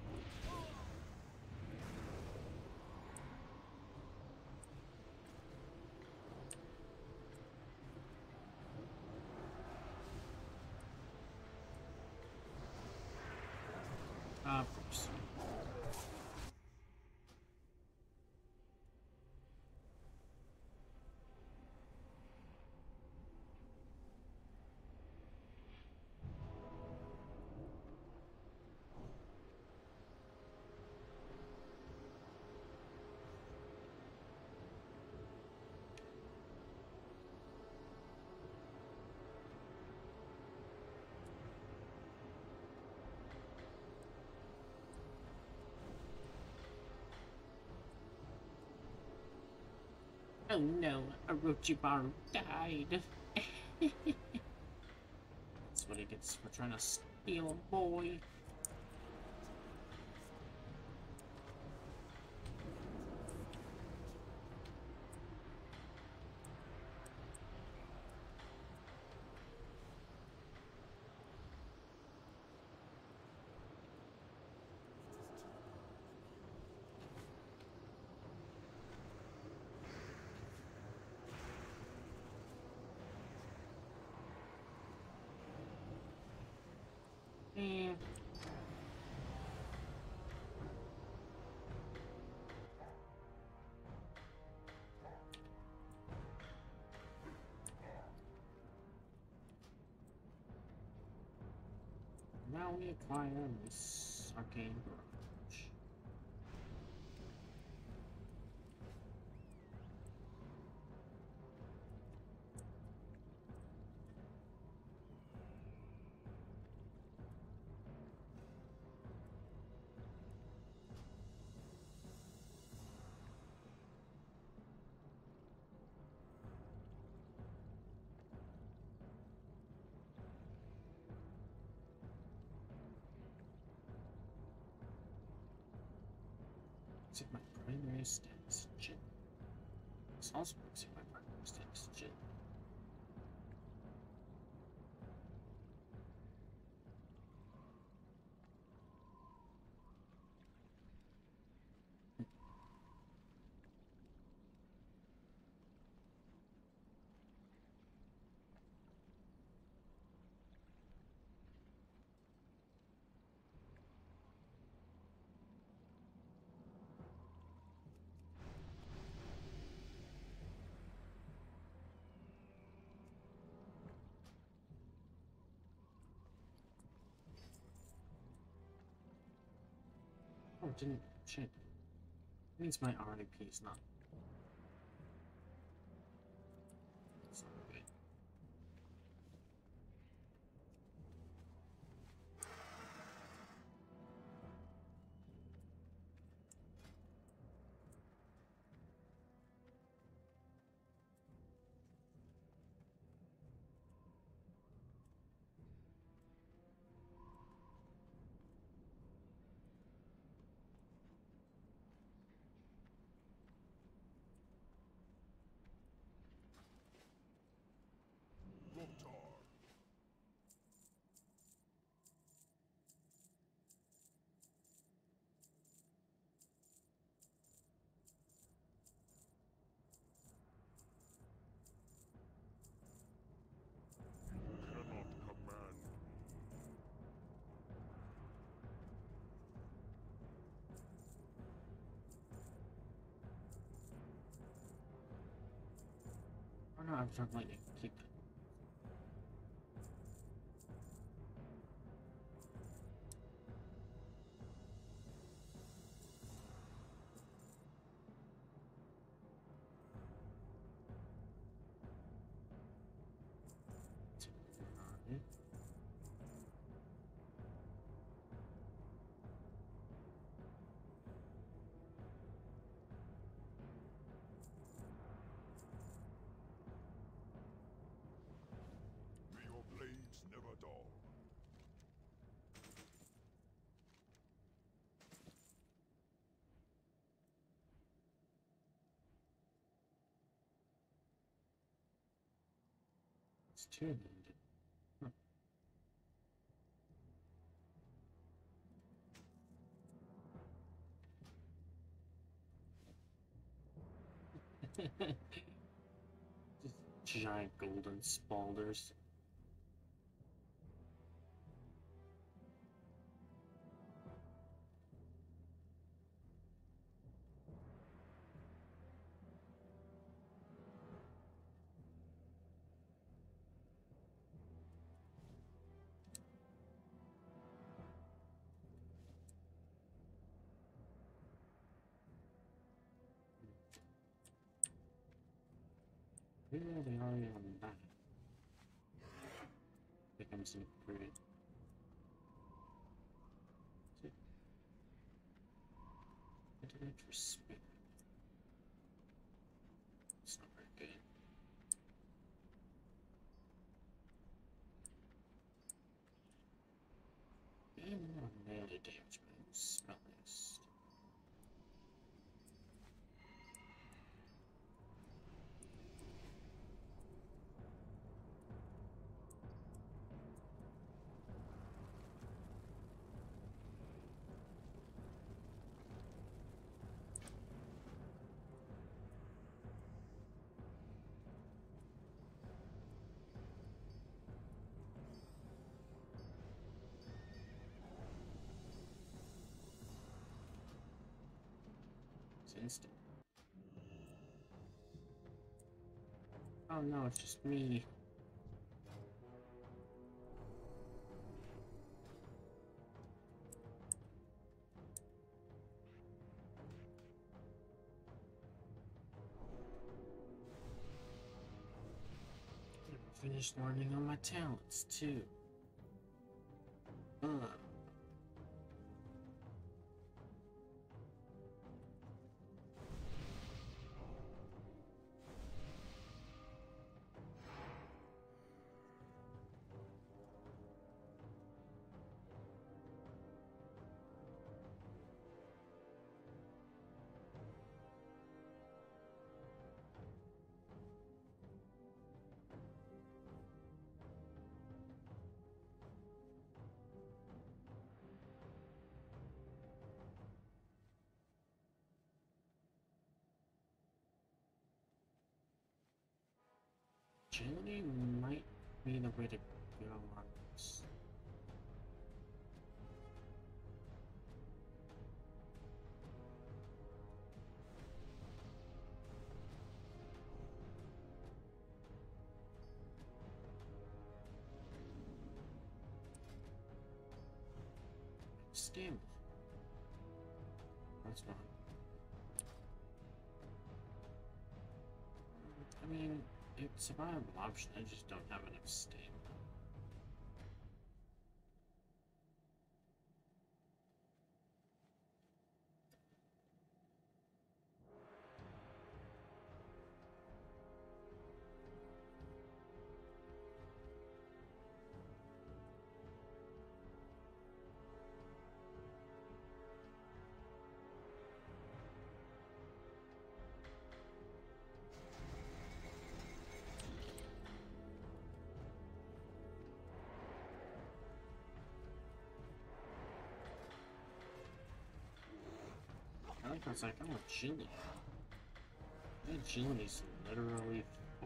Uh, of course. Oh no, Orochimaru died. That's what he gets for trying to steal a boy. Eh. Now we acquire this Arcane Garage. looks like my primary stats gen. This also looks like my primary stats gen. Oh, it didn't shit. It means my R I P is not. It's not good. Oh no, I'm not lightning. Keep that. May your blades never dull. It's two ended. Huh. Just giant golden spalders. Where are they already on that? I think I'm seeing pretty. Internet for speed. It's not very good. And more melee damage, but it's not nice. It's instant. Oh no, it's just me. I finished learning on my talents too. Uh. Agility might be the way to go on this. Stamina. That's not. I mean, it's a viable option. I just don't have enough stamina. I think I was like, I'm agility. Agility is literally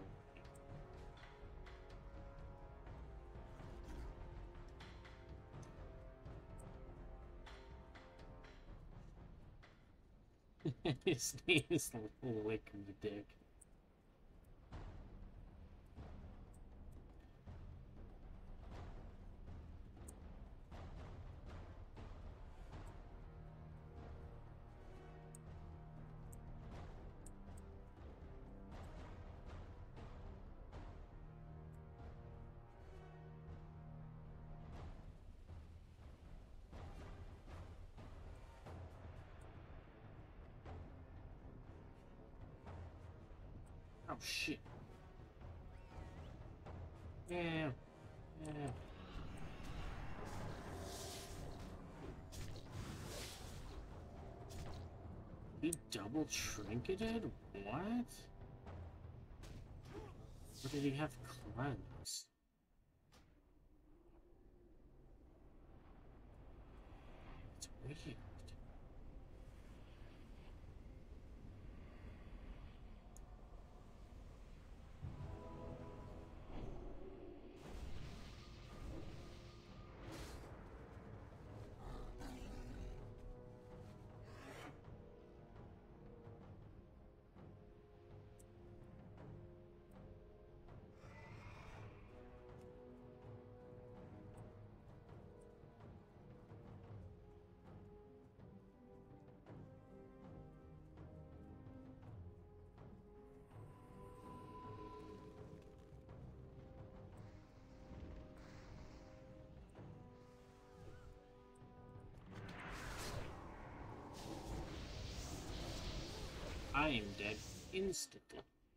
his name is Lick the Dick. Oh shit. Yeah. Yeah. He double trinketed? What? Or did he have cleanse? It's weird. I am dead instantly.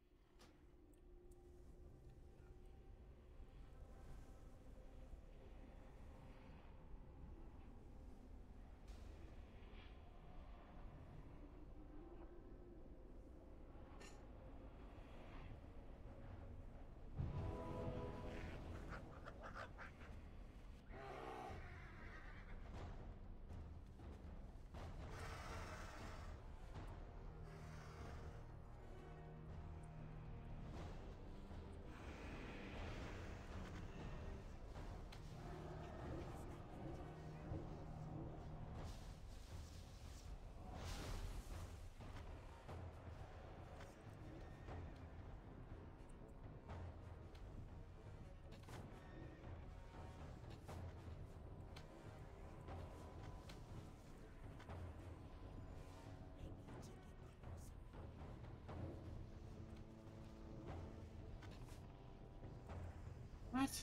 What?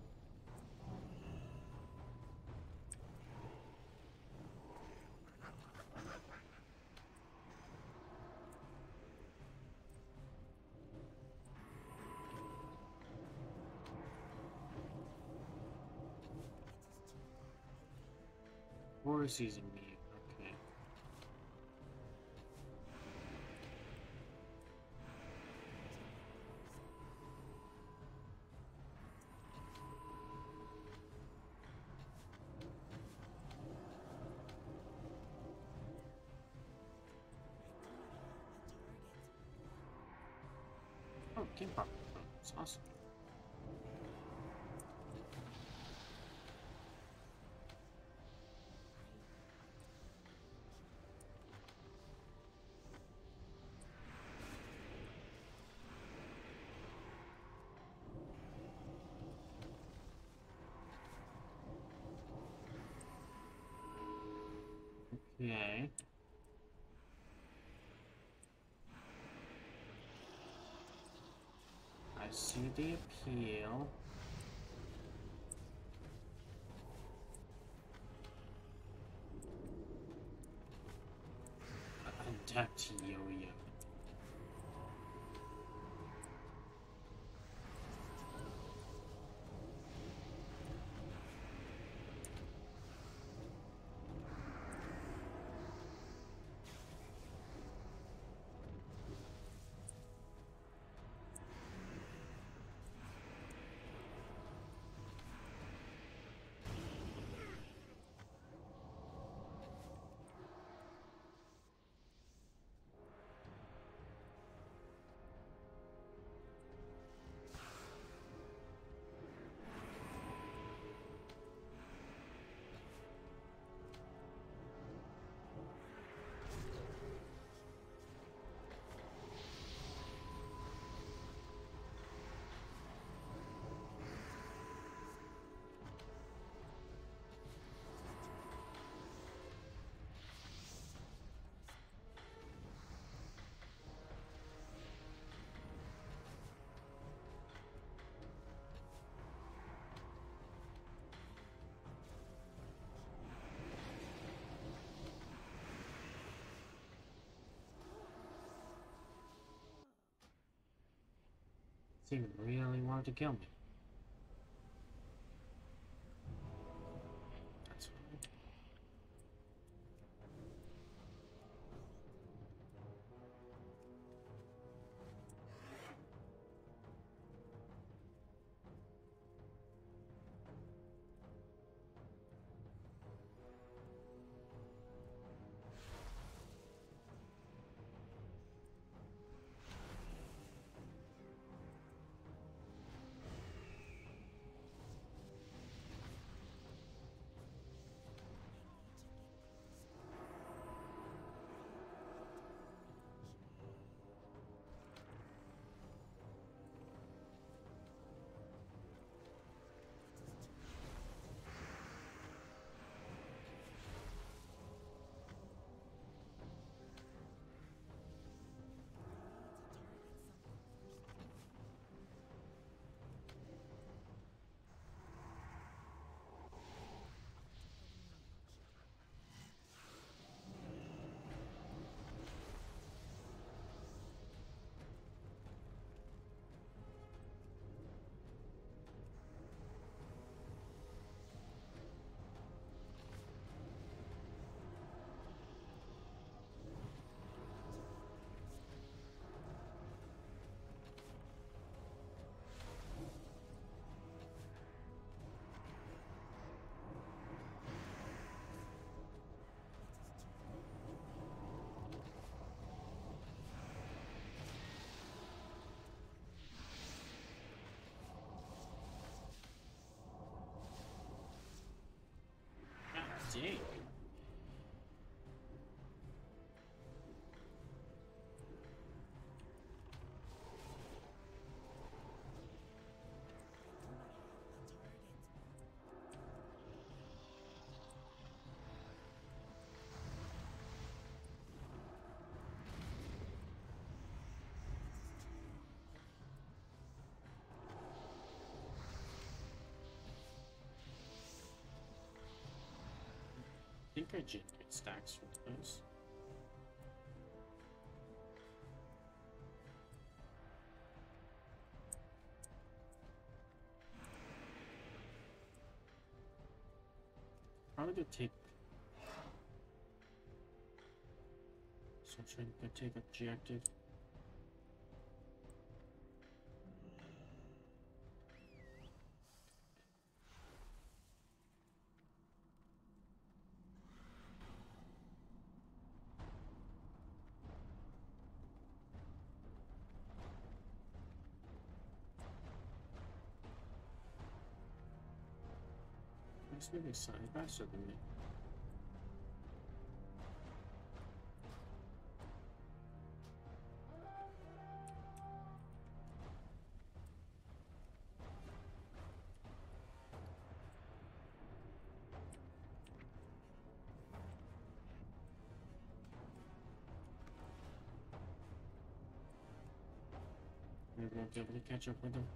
Horus using me. Okay. Oh, game pop. That's awesome. Yay. I see the appeal. Adapt yo-yo. He really wanted to kill me. That's fine. God dang. I think I generate stacks for those. Probably gonna take. So I'm trying to take objective. He's moving slightly faster than me. won't be able to catch up with him.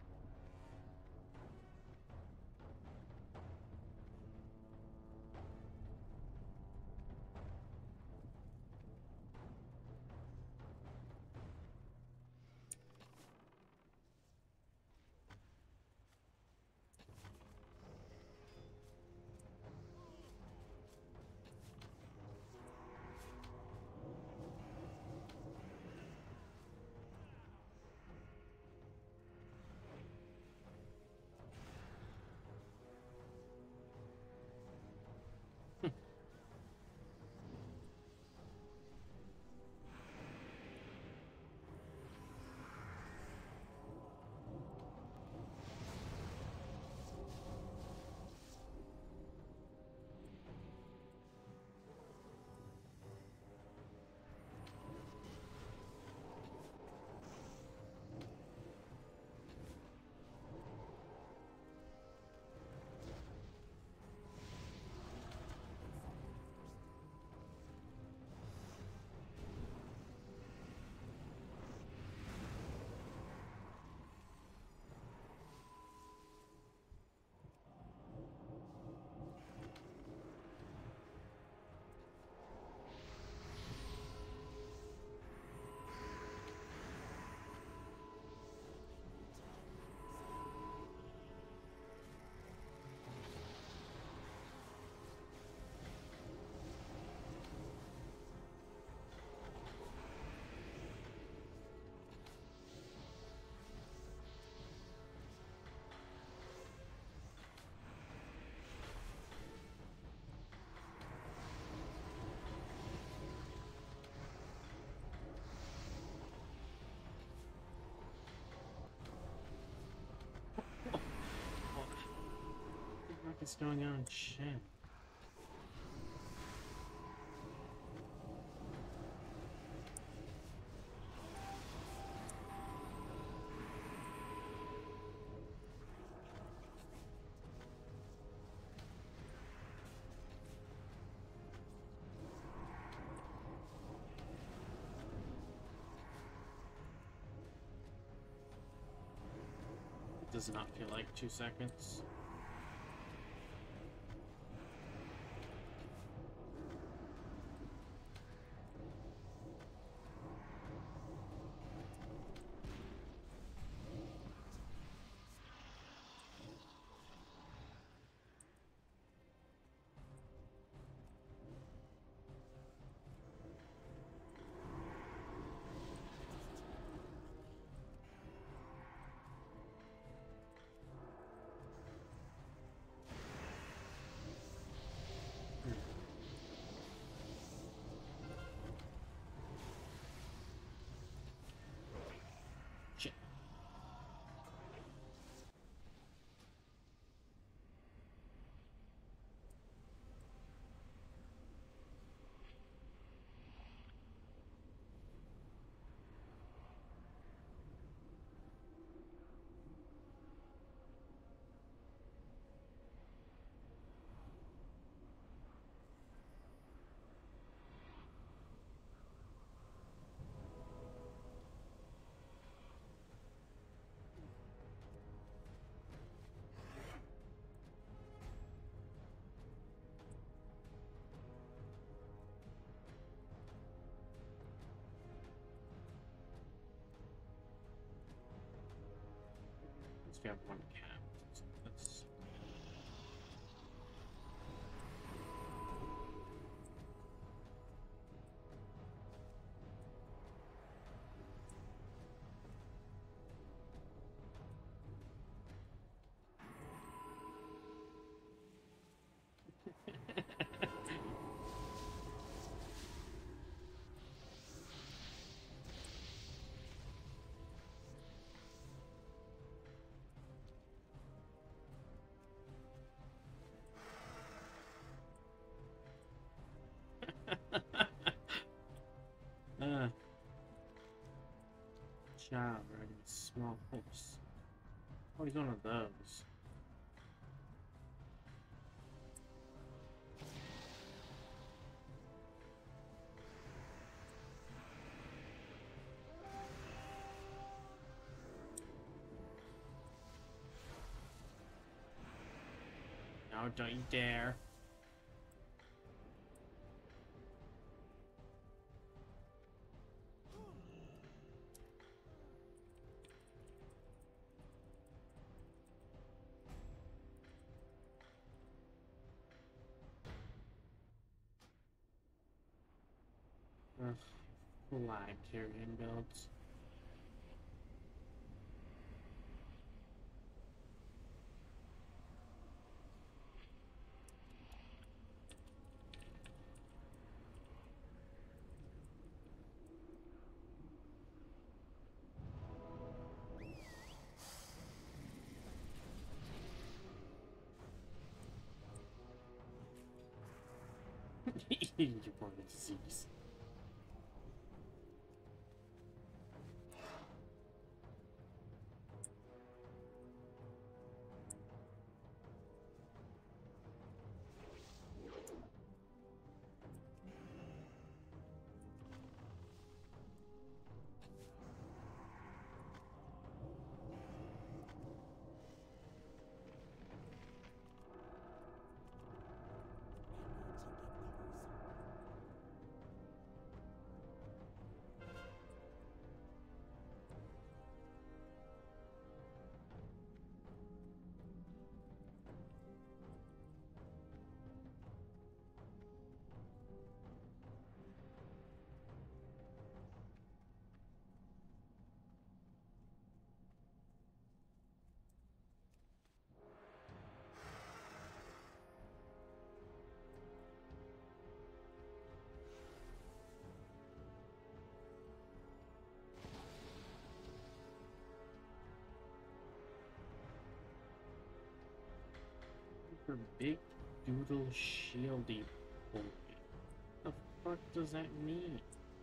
What's going on? Shit. It does not feel like two seconds. Shit. We have one cap. So that's... uh, child riding a small horse. Oh, he's one of those. No, don't you dare. Ugh, flag carrying builds. You're born with disease. For big doodle shieldy boy. What the fuck does that mean?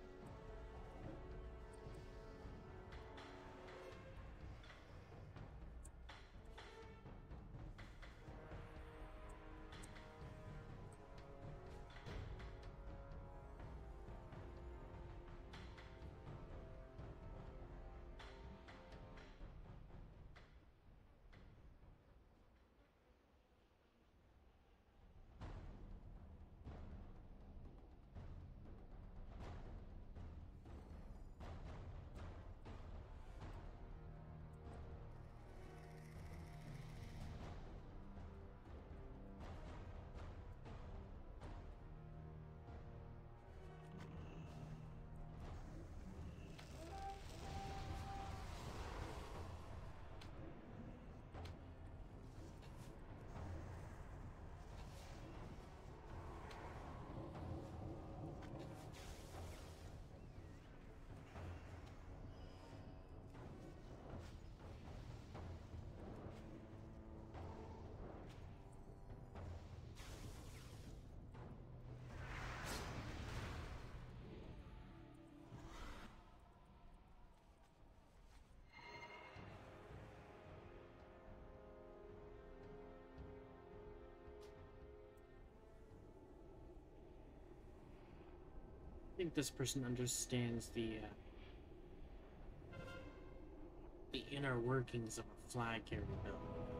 I think this person understands the uh, the inner workings of a flag carrier build.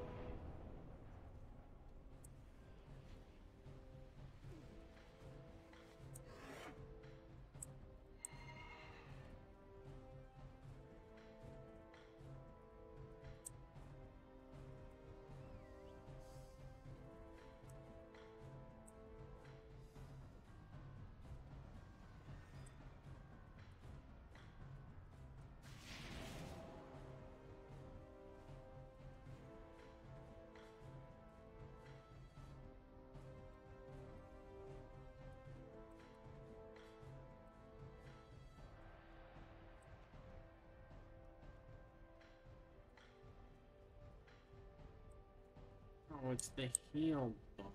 Oh, it's the heal bug.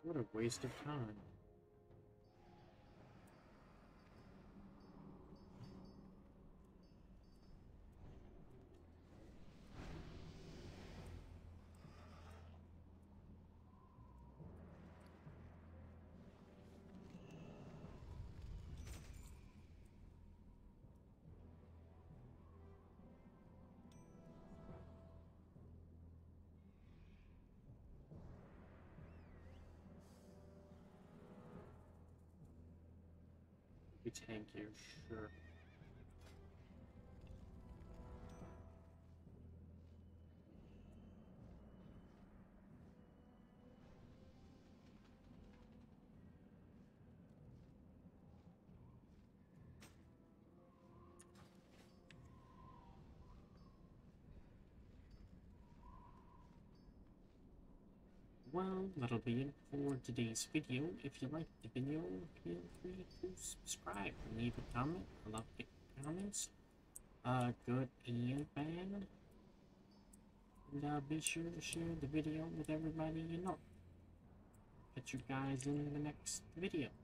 What a waste of time. Be tankier, sure. Well, that'll be it for today's video. If you liked the video, feel free to subscribe and leave a comment. I love the comments, uh, good and bad. And uh, be sure to share the video with everybody you know. Catch you guys in the next video.